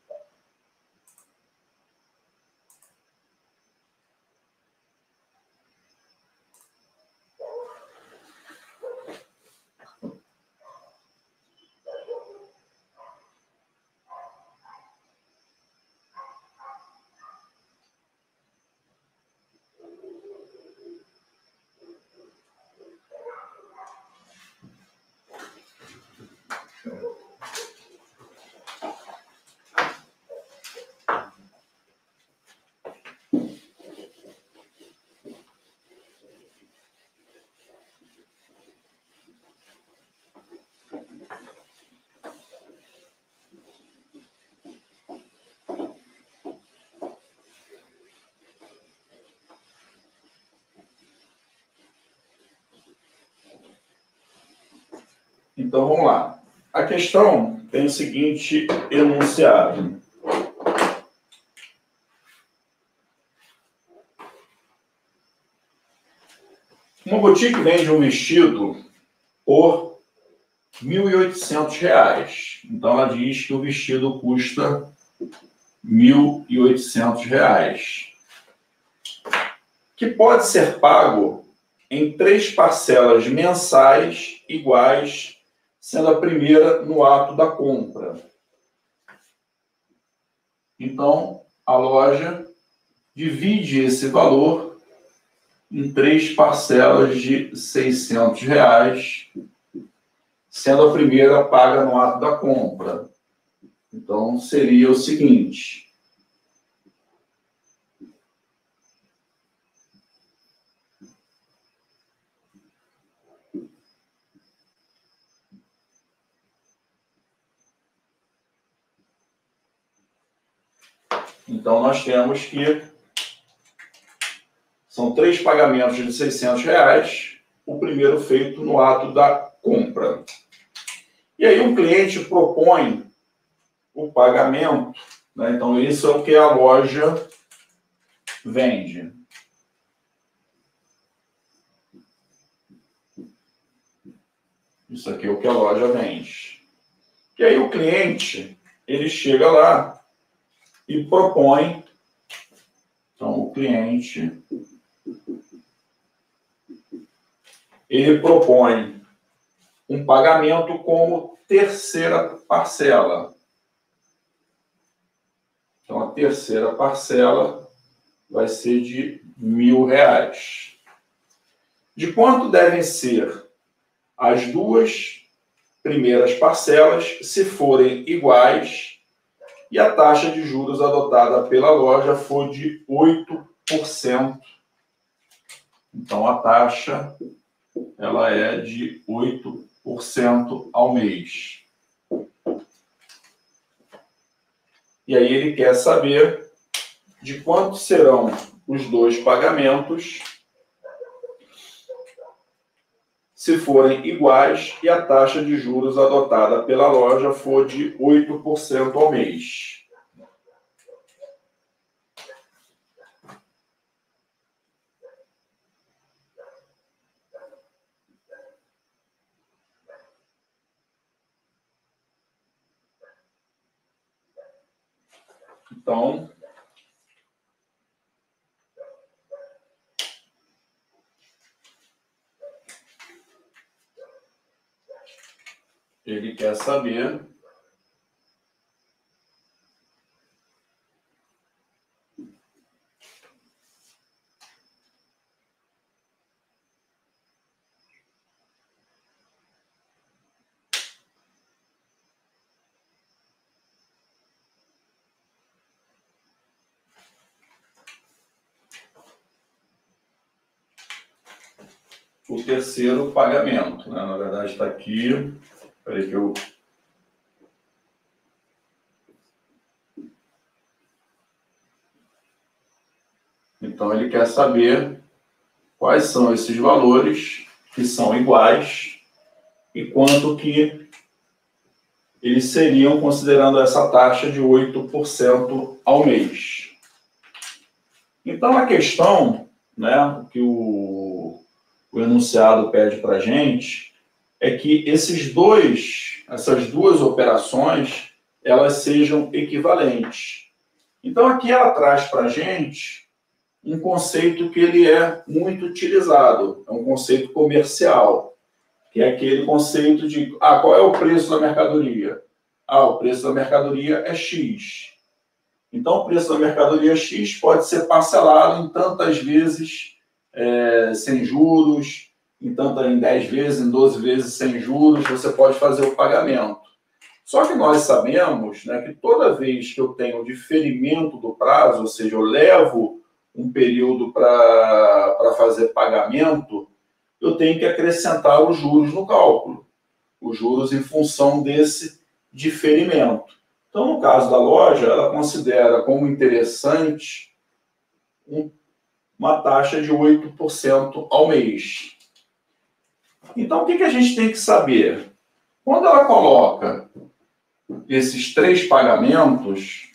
Então, vamos lá. A questão tem o seguinte enunciado. Uma boutique vende um vestido por R$ 1.800. Então, ela diz que o vestido custa R$ 1.800, que pode ser pago em 3 parcelas mensais iguais sendo a primeira no ato da compra. Então, a loja divide esse valor em 3 parcelas de R$ 600, sendo a primeira paga no ato da compra. Então, seria o seguinte: então, nós temos que são 3 pagamentos de R$ 600, o primeiro feito no ato da compra. E aí o cliente propõe o pagamento, né? Então, isso é o que a loja vende. Isso aqui é o que a loja vende. E aí o cliente, ele chega lá e propõe. Então, o cliente, ele propõe um pagamento como terceira parcela. Então, a terceira parcela vai ser de R$ 1.000. De quanto devem ser as 2 primeiras parcelas, se forem iguais, e a taxa de juros adotada pela loja for de 8%. Então, a taxa ela é de 8% ao mês. E aí ele quer saber de quanto serão os 2 pagamentos se forem iguais e a taxa de juros adotada pela loja for de 8% ao mês. Então, ele quer saber o terceiro pagamento, né? Na verdade, está aqui. Espera que eu... Então, ele quer saber quais são esses valores que são iguais e quanto que eles seriam considerando essa taxa de 8% ao mês. Então, a questão, né, que o enunciado pede para a gente é que essas 2 operações, elas sejam equivalentes. Então, aqui ela traz para a gente um conceito que ele é muito utilizado, é um conceito comercial, que é aquele conceito de, qual é o preço da mercadoria? O preço da mercadoria é X. Então, o preço da mercadoria X pode ser parcelado em tantas vezes sem juros, em 10 vezes, em 12 vezes sem juros, você pode fazer o pagamento. Só que nós sabemos, né, que toda vez que eu tenho um diferimento do prazo, ou seja, eu levo um período para fazer pagamento, eu tenho que acrescentar os juros no cálculo. Os juros em função desse diferimento. Então, no caso da loja, ela considera como interessante uma taxa de 8% ao mês. Então, o que a gente tem que saber? Quando ela coloca esses 3 pagamentos,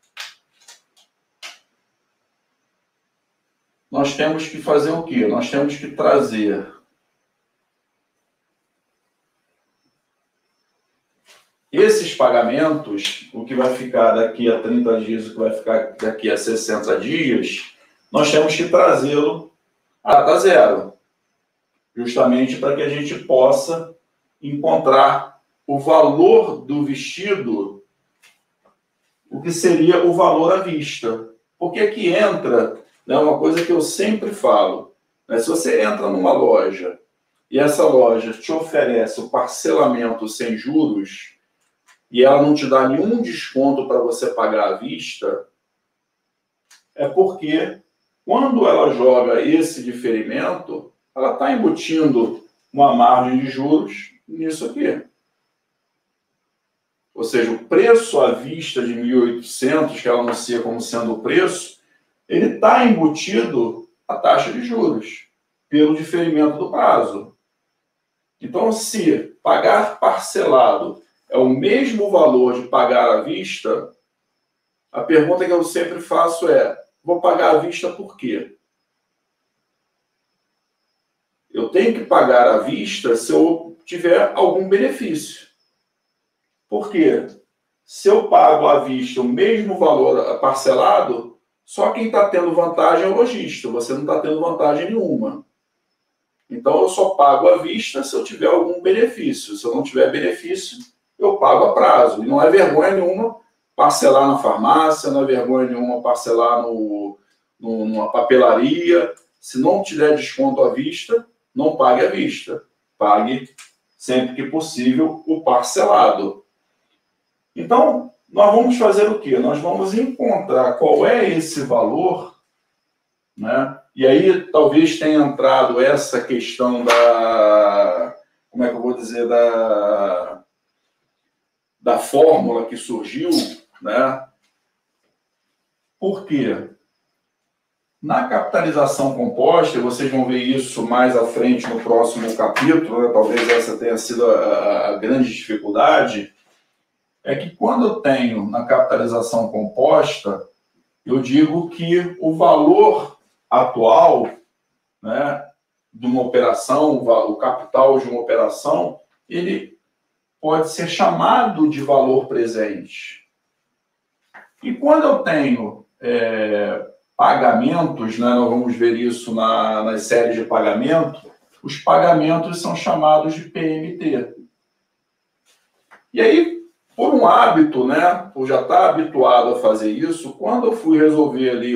nós temos que fazer o quê? Nós temos que trazer esses pagamentos, o que vai ficar daqui a 30 dias, o que vai ficar daqui a 60 dias, nós temos que trazê-lo a data 0, justamente para que a gente possa encontrar o valor do vestido, o que seria o valor à vista. Porque aqui entra, né, uma coisa que eu sempre falo, né, se você entra numa loja e essa loja te oferece o parcelamento sem juros e ela não te dá nenhum desconto para você pagar à vista, é porque quando ela joga esse diferimento, ela está embutindo uma margem de juros nisso aqui. Ou seja, o preço à vista de 1.800, que ela anuncia como sendo o preço, ele está embutido a taxa de juros pelo diferimento do prazo. Então, se pagar parcelado é o mesmo valor de pagar à vista, a pergunta que eu sempre faço é: vou pagar à vista por quê? Eu tenho que pagar à vista se eu tiver algum benefício. Por quê? Se eu pago à vista o mesmo valor parcelado, só quem está tendo vantagem é o lojista, você não está tendo vantagem nenhuma. Então, eu só pago à vista se eu tiver algum benefício. Se eu não tiver benefício, eu pago a prazo. E não é vergonha nenhuma parcelar na farmácia, não é vergonha nenhuma parcelar numa papelaria. Se não tiver desconto à vista, não pague à vista. Pague, sempre que possível, o parcelado. Então, nós vamos fazer o quê? Nós vamos encontrar qual é esse valor, né? E aí talvez tenha entrado essa questão da, como é que eu vou dizer, da fórmula que surgiu, né? Por quê? Na capitalização composta, vocês vão ver isso mais à frente no próximo capítulo, né? Talvez essa tenha sido a grande dificuldade, é que quando eu tenho na capitalização composta, eu digo que o valor atual, né, de uma operação, o capital de uma operação, ele pode ser chamado de valor presente. E quando eu tenho pagamentos, né, nós vamos ver isso nas séries de pagamento, os pagamentos são chamados de PMT. E aí, por um hábito, né, por já estar habituado a fazer isso, quando eu fui resolver ali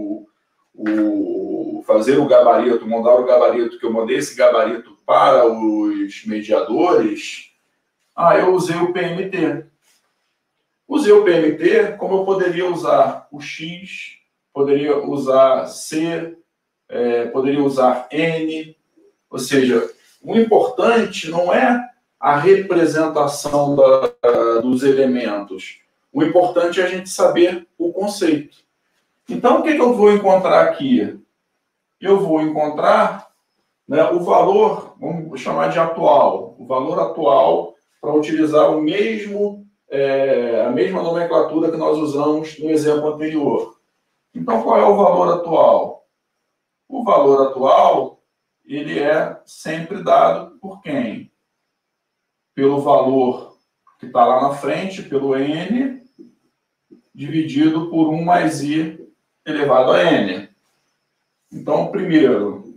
fazer o gabarito, mandar o gabarito, que eu mandei esse gabarito para os mediadores, eu usei o PMT. Usei o PMT, como eu poderia usar o X, poderia usar C, poderia usar N, ou seja, o importante não é a representação dos elementos. O importante é a gente saber o conceito. Então, o que eu vou encontrar aqui? Eu vou encontrar, né, o valor, vamos chamar de atual, o valor atual para utilizar a mesma nomenclatura que nós usamos no exemplo anterior. Então, qual é o valor atual? O valor atual, ele é sempre dado por quem? Pelo valor que está lá na frente, pelo N, dividido por 1 mais I elevado a N. Então, primeiro,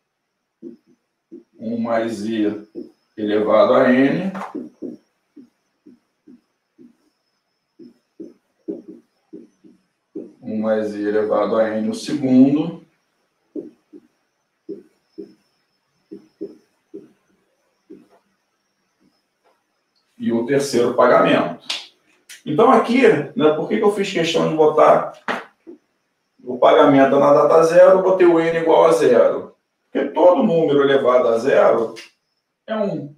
1 mais I elevado a N. Mais I elevado a N o segundo. E o terceiro pagamento. Então aqui, né, por que eu fiz questão de botar o pagamento na data zero, botei o N igual a zero? Porque todo número elevado a zero é 1.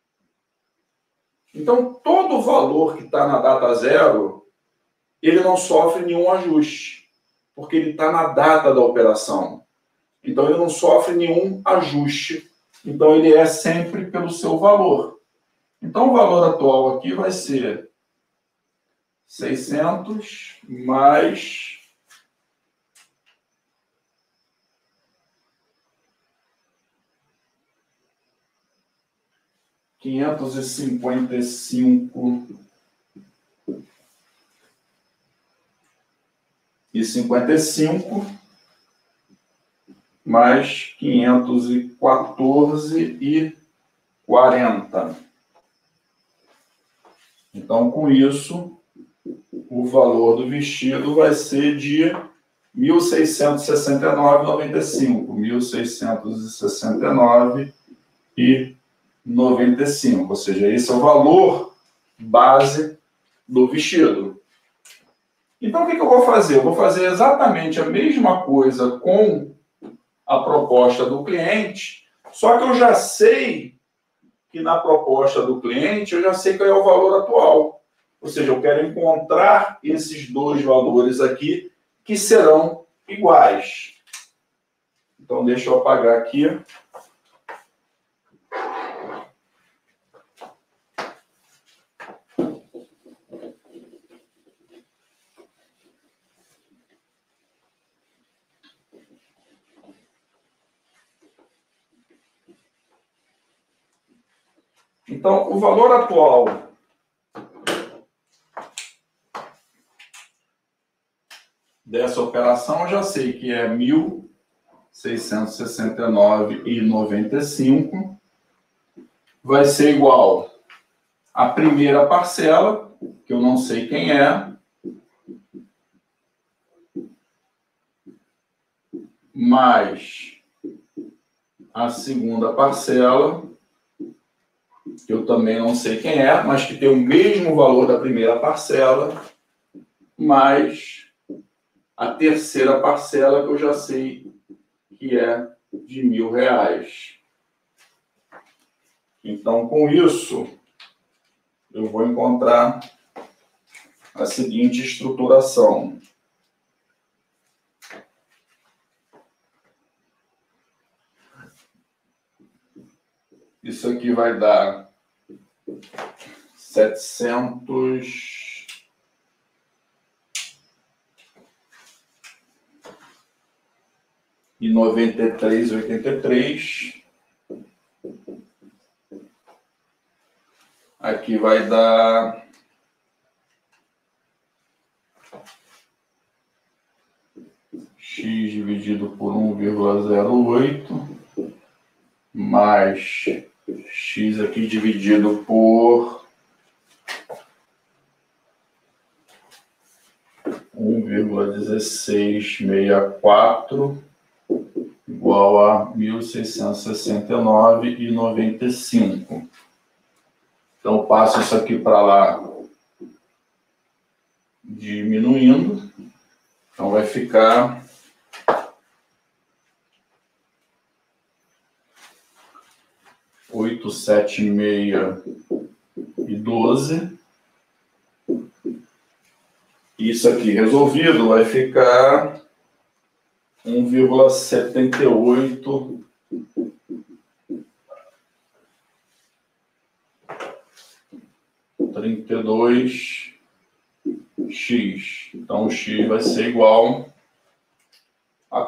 Então todo valor que está na data zero, ele não sofre nenhum ajuste, porque ele está na data da operação. Então ele não sofre nenhum ajuste. Então ele é sempre pelo seu valor. Então, o valor atual aqui vai ser 600 mais 555 mais 514,40. Então, com isso, o valor do vestido vai ser de R$ 1.669,95. R$ 1.669,95. Ou seja, esse é o valor base do vestido. Então, o que eu vou fazer? Eu vou fazer exatamente a mesma coisa com a proposta do cliente, só que eu já sei que na proposta do cliente, eu já sei qual é o valor atual. Ou seja, eu quero encontrar esses dois valores aqui que serão iguais. Então, deixa eu apagar aqui. Então, o valor atual dessa operação, eu já sei que é R$ 1.669,95. Vai ser igual à primeira parcela, que eu não sei quem é, mais a segunda parcela, que eu também não sei quem é, mas que tem o mesmo valor da primeira parcela, mais a terceira parcela, que eu já sei que é de R$ 1.000. Então, com isso, eu vou encontrar a seguinte estruturação. Isso aqui vai dar 793,83. Aqui vai dar x dividido por 1,08 mais x aqui dividido por 1,1664 igual a 1.669,95. Então, eu passo isso aqui para lá diminuindo. Então, vai ficar 876,12. Isso aqui resolvido vai ficar 1,78 32x. Então, o x vai ser igual a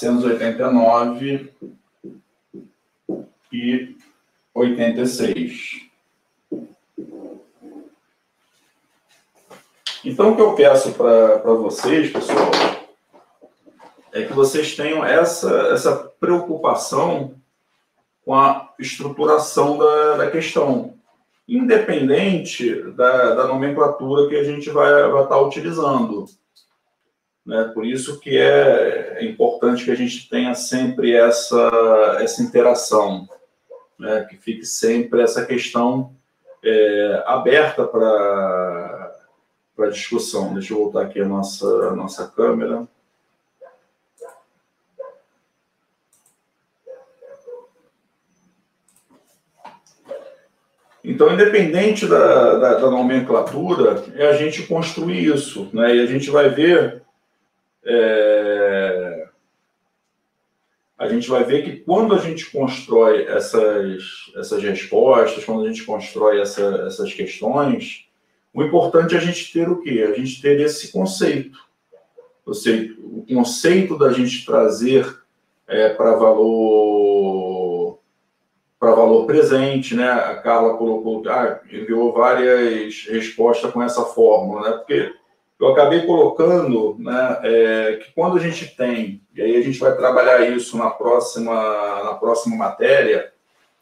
489,86. Então, o que eu peço para vocês, pessoal, é que vocês tenham essa preocupação com a estruturação da questão, independente da nomenclatura que a gente vai estar utilizando. Né? Por isso que é importante que a gente tenha sempre essa interação, né? Que fique sempre essa questão aberta para discussão. Deixa eu voltar aqui a nossa câmera. Então, independente da nomenclatura, é a gente construir isso, né? E a gente vai ver que quando a gente constrói essas respostas, quando a gente constrói essas questões, o importante é a gente ter o quê? A gente ter esse conceito. Ou seja, o conceito da gente trazer para valor presente, né? A Carla colocou, enviou várias respostas com essa fórmula, né? Porque eu acabei colocando, né, que quando a gente tem, e aí a gente vai trabalhar isso na próxima matéria,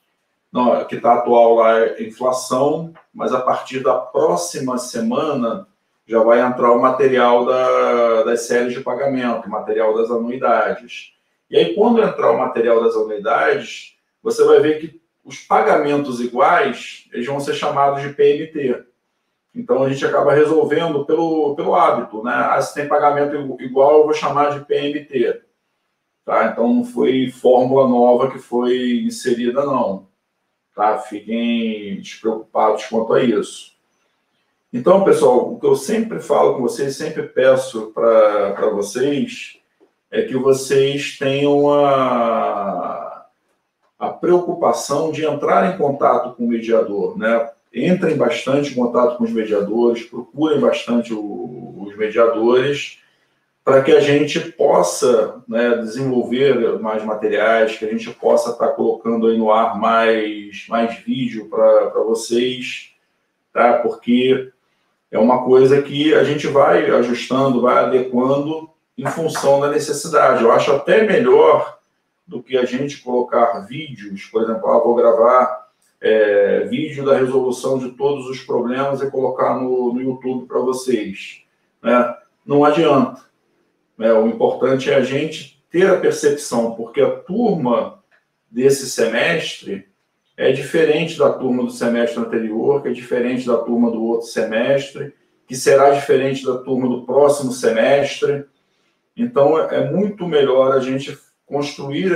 Não, que está atual lá é inflação, mas a partir da próxima semana já vai entrar o material das séries de pagamento, o material das anuidades. E aí, quando entrar o material das anuidades, você vai ver que os pagamentos iguais, eles vão ser chamados de PMT. Então, a gente acaba resolvendo pelo hábito, né? Ah, se tem pagamento igual, eu vou chamar de PMT. Tá? Então, não foi fórmula nova que foi inserida, não. Tá? Fiquem despreocupados quanto a isso. Então, pessoal, o que eu sempre falo com vocês, sempre peço para vocês, é que vocês tenham a preocupação de entrar em contato com o mediador, né? Entrem bastante em contato com os mediadores, procurem bastante os mediadores, para que a gente possa, né, desenvolver mais materiais, que a gente possa estar colocando aí no ar mais vídeo para vocês, tá? Porque é uma coisa que a gente vai ajustando, vai adequando em função da necessidade. Eu acho até melhor do que a gente colocar vídeos, por exemplo, vou gravar vídeo da resolução de todos os problemas e colocar no YouTube para vocês, né? Não adianta. O importante é a gente ter a percepção, porque a turma desse semestre é diferente da turma do semestre anterior, que é diferente da turma do outro semestre, que será diferente da turma do próximo semestre. Então, é muito melhor a gente construir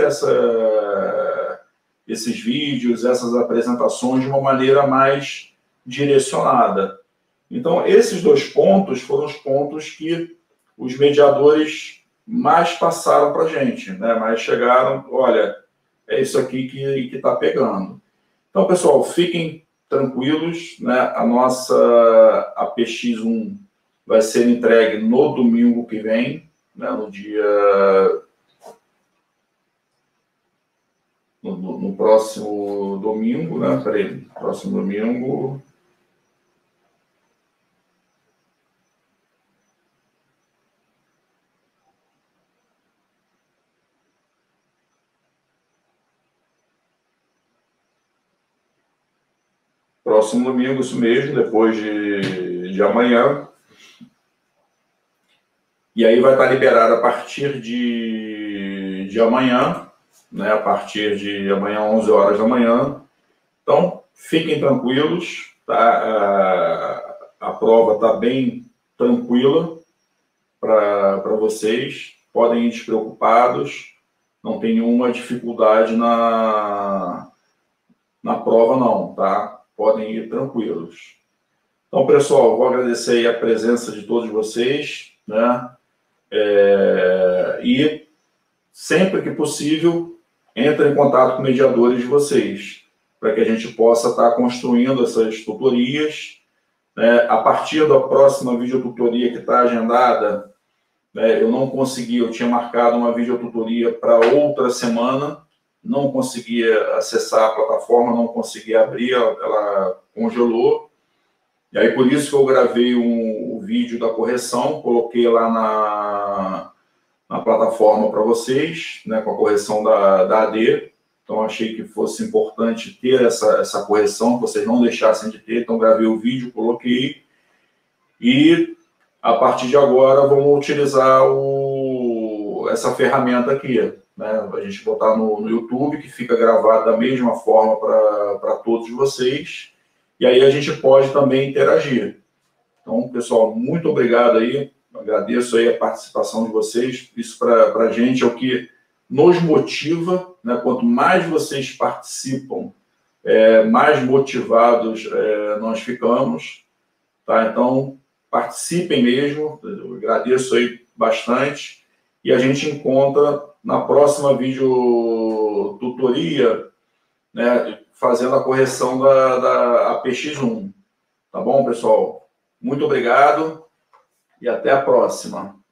esses vídeos, essas apresentações de uma maneira mais direcionada. Então, esses dois pontos foram os pontos que os mediadores mais passaram para a gente, né? Mais chegaram, olha, é isso aqui que está pegando. Então, pessoal, fiquem tranquilos, né? A nossa APX1 vai ser entregue no domingo que vem, né? No próximo domingo, né? Peraí, próximo domingo. Próximo domingo, isso mesmo, depois de amanhã. E aí vai estar liberado a partir de amanhã, né? A partir de amanhã, 11 horas da manhã. Então, fiquem tranquilos, tá? A prova está bem tranquila para vocês. Podem ir despreocupados, não tem nenhuma dificuldade na prova, não, tá? Podem ir tranquilos. Então, pessoal, vou agradecer aí a presença de todos vocês, né? E sempre que possível, entre em contato com mediadores de vocês, para que a gente possa estar construindo essas tutorias, né? A partir da próxima videotutoria que está agendada, né? Eu não consegui, eu tinha marcado uma videotutoria para outra semana, não conseguia acessar a plataforma, não conseguia abrir, ela congelou. E aí, por isso que eu gravei o vídeo da correção, coloquei lá na plataforma para vocês, né, com a correção da AD. Então, achei que fosse importante ter essa correção, que vocês não deixassem de ter. Então, gravei o vídeo, coloquei. E, a partir de agora, vamos utilizar essa ferramenta aqui, né? A gente botar no YouTube, que fica gravado da mesma forma para todos vocês. E aí a gente pode também interagir. Então, pessoal, muito obrigado aí. Agradeço aí a participação de vocês. Isso para a gente é o que nos motiva, né? Quanto mais vocês participam, mais motivados nós ficamos, tá? Então, participem mesmo. Eu agradeço aí bastante. E a gente encontra na próxima videotutoria, né, fazendo a correção da APX1. Tá bom, pessoal? Muito obrigado e até a próxima.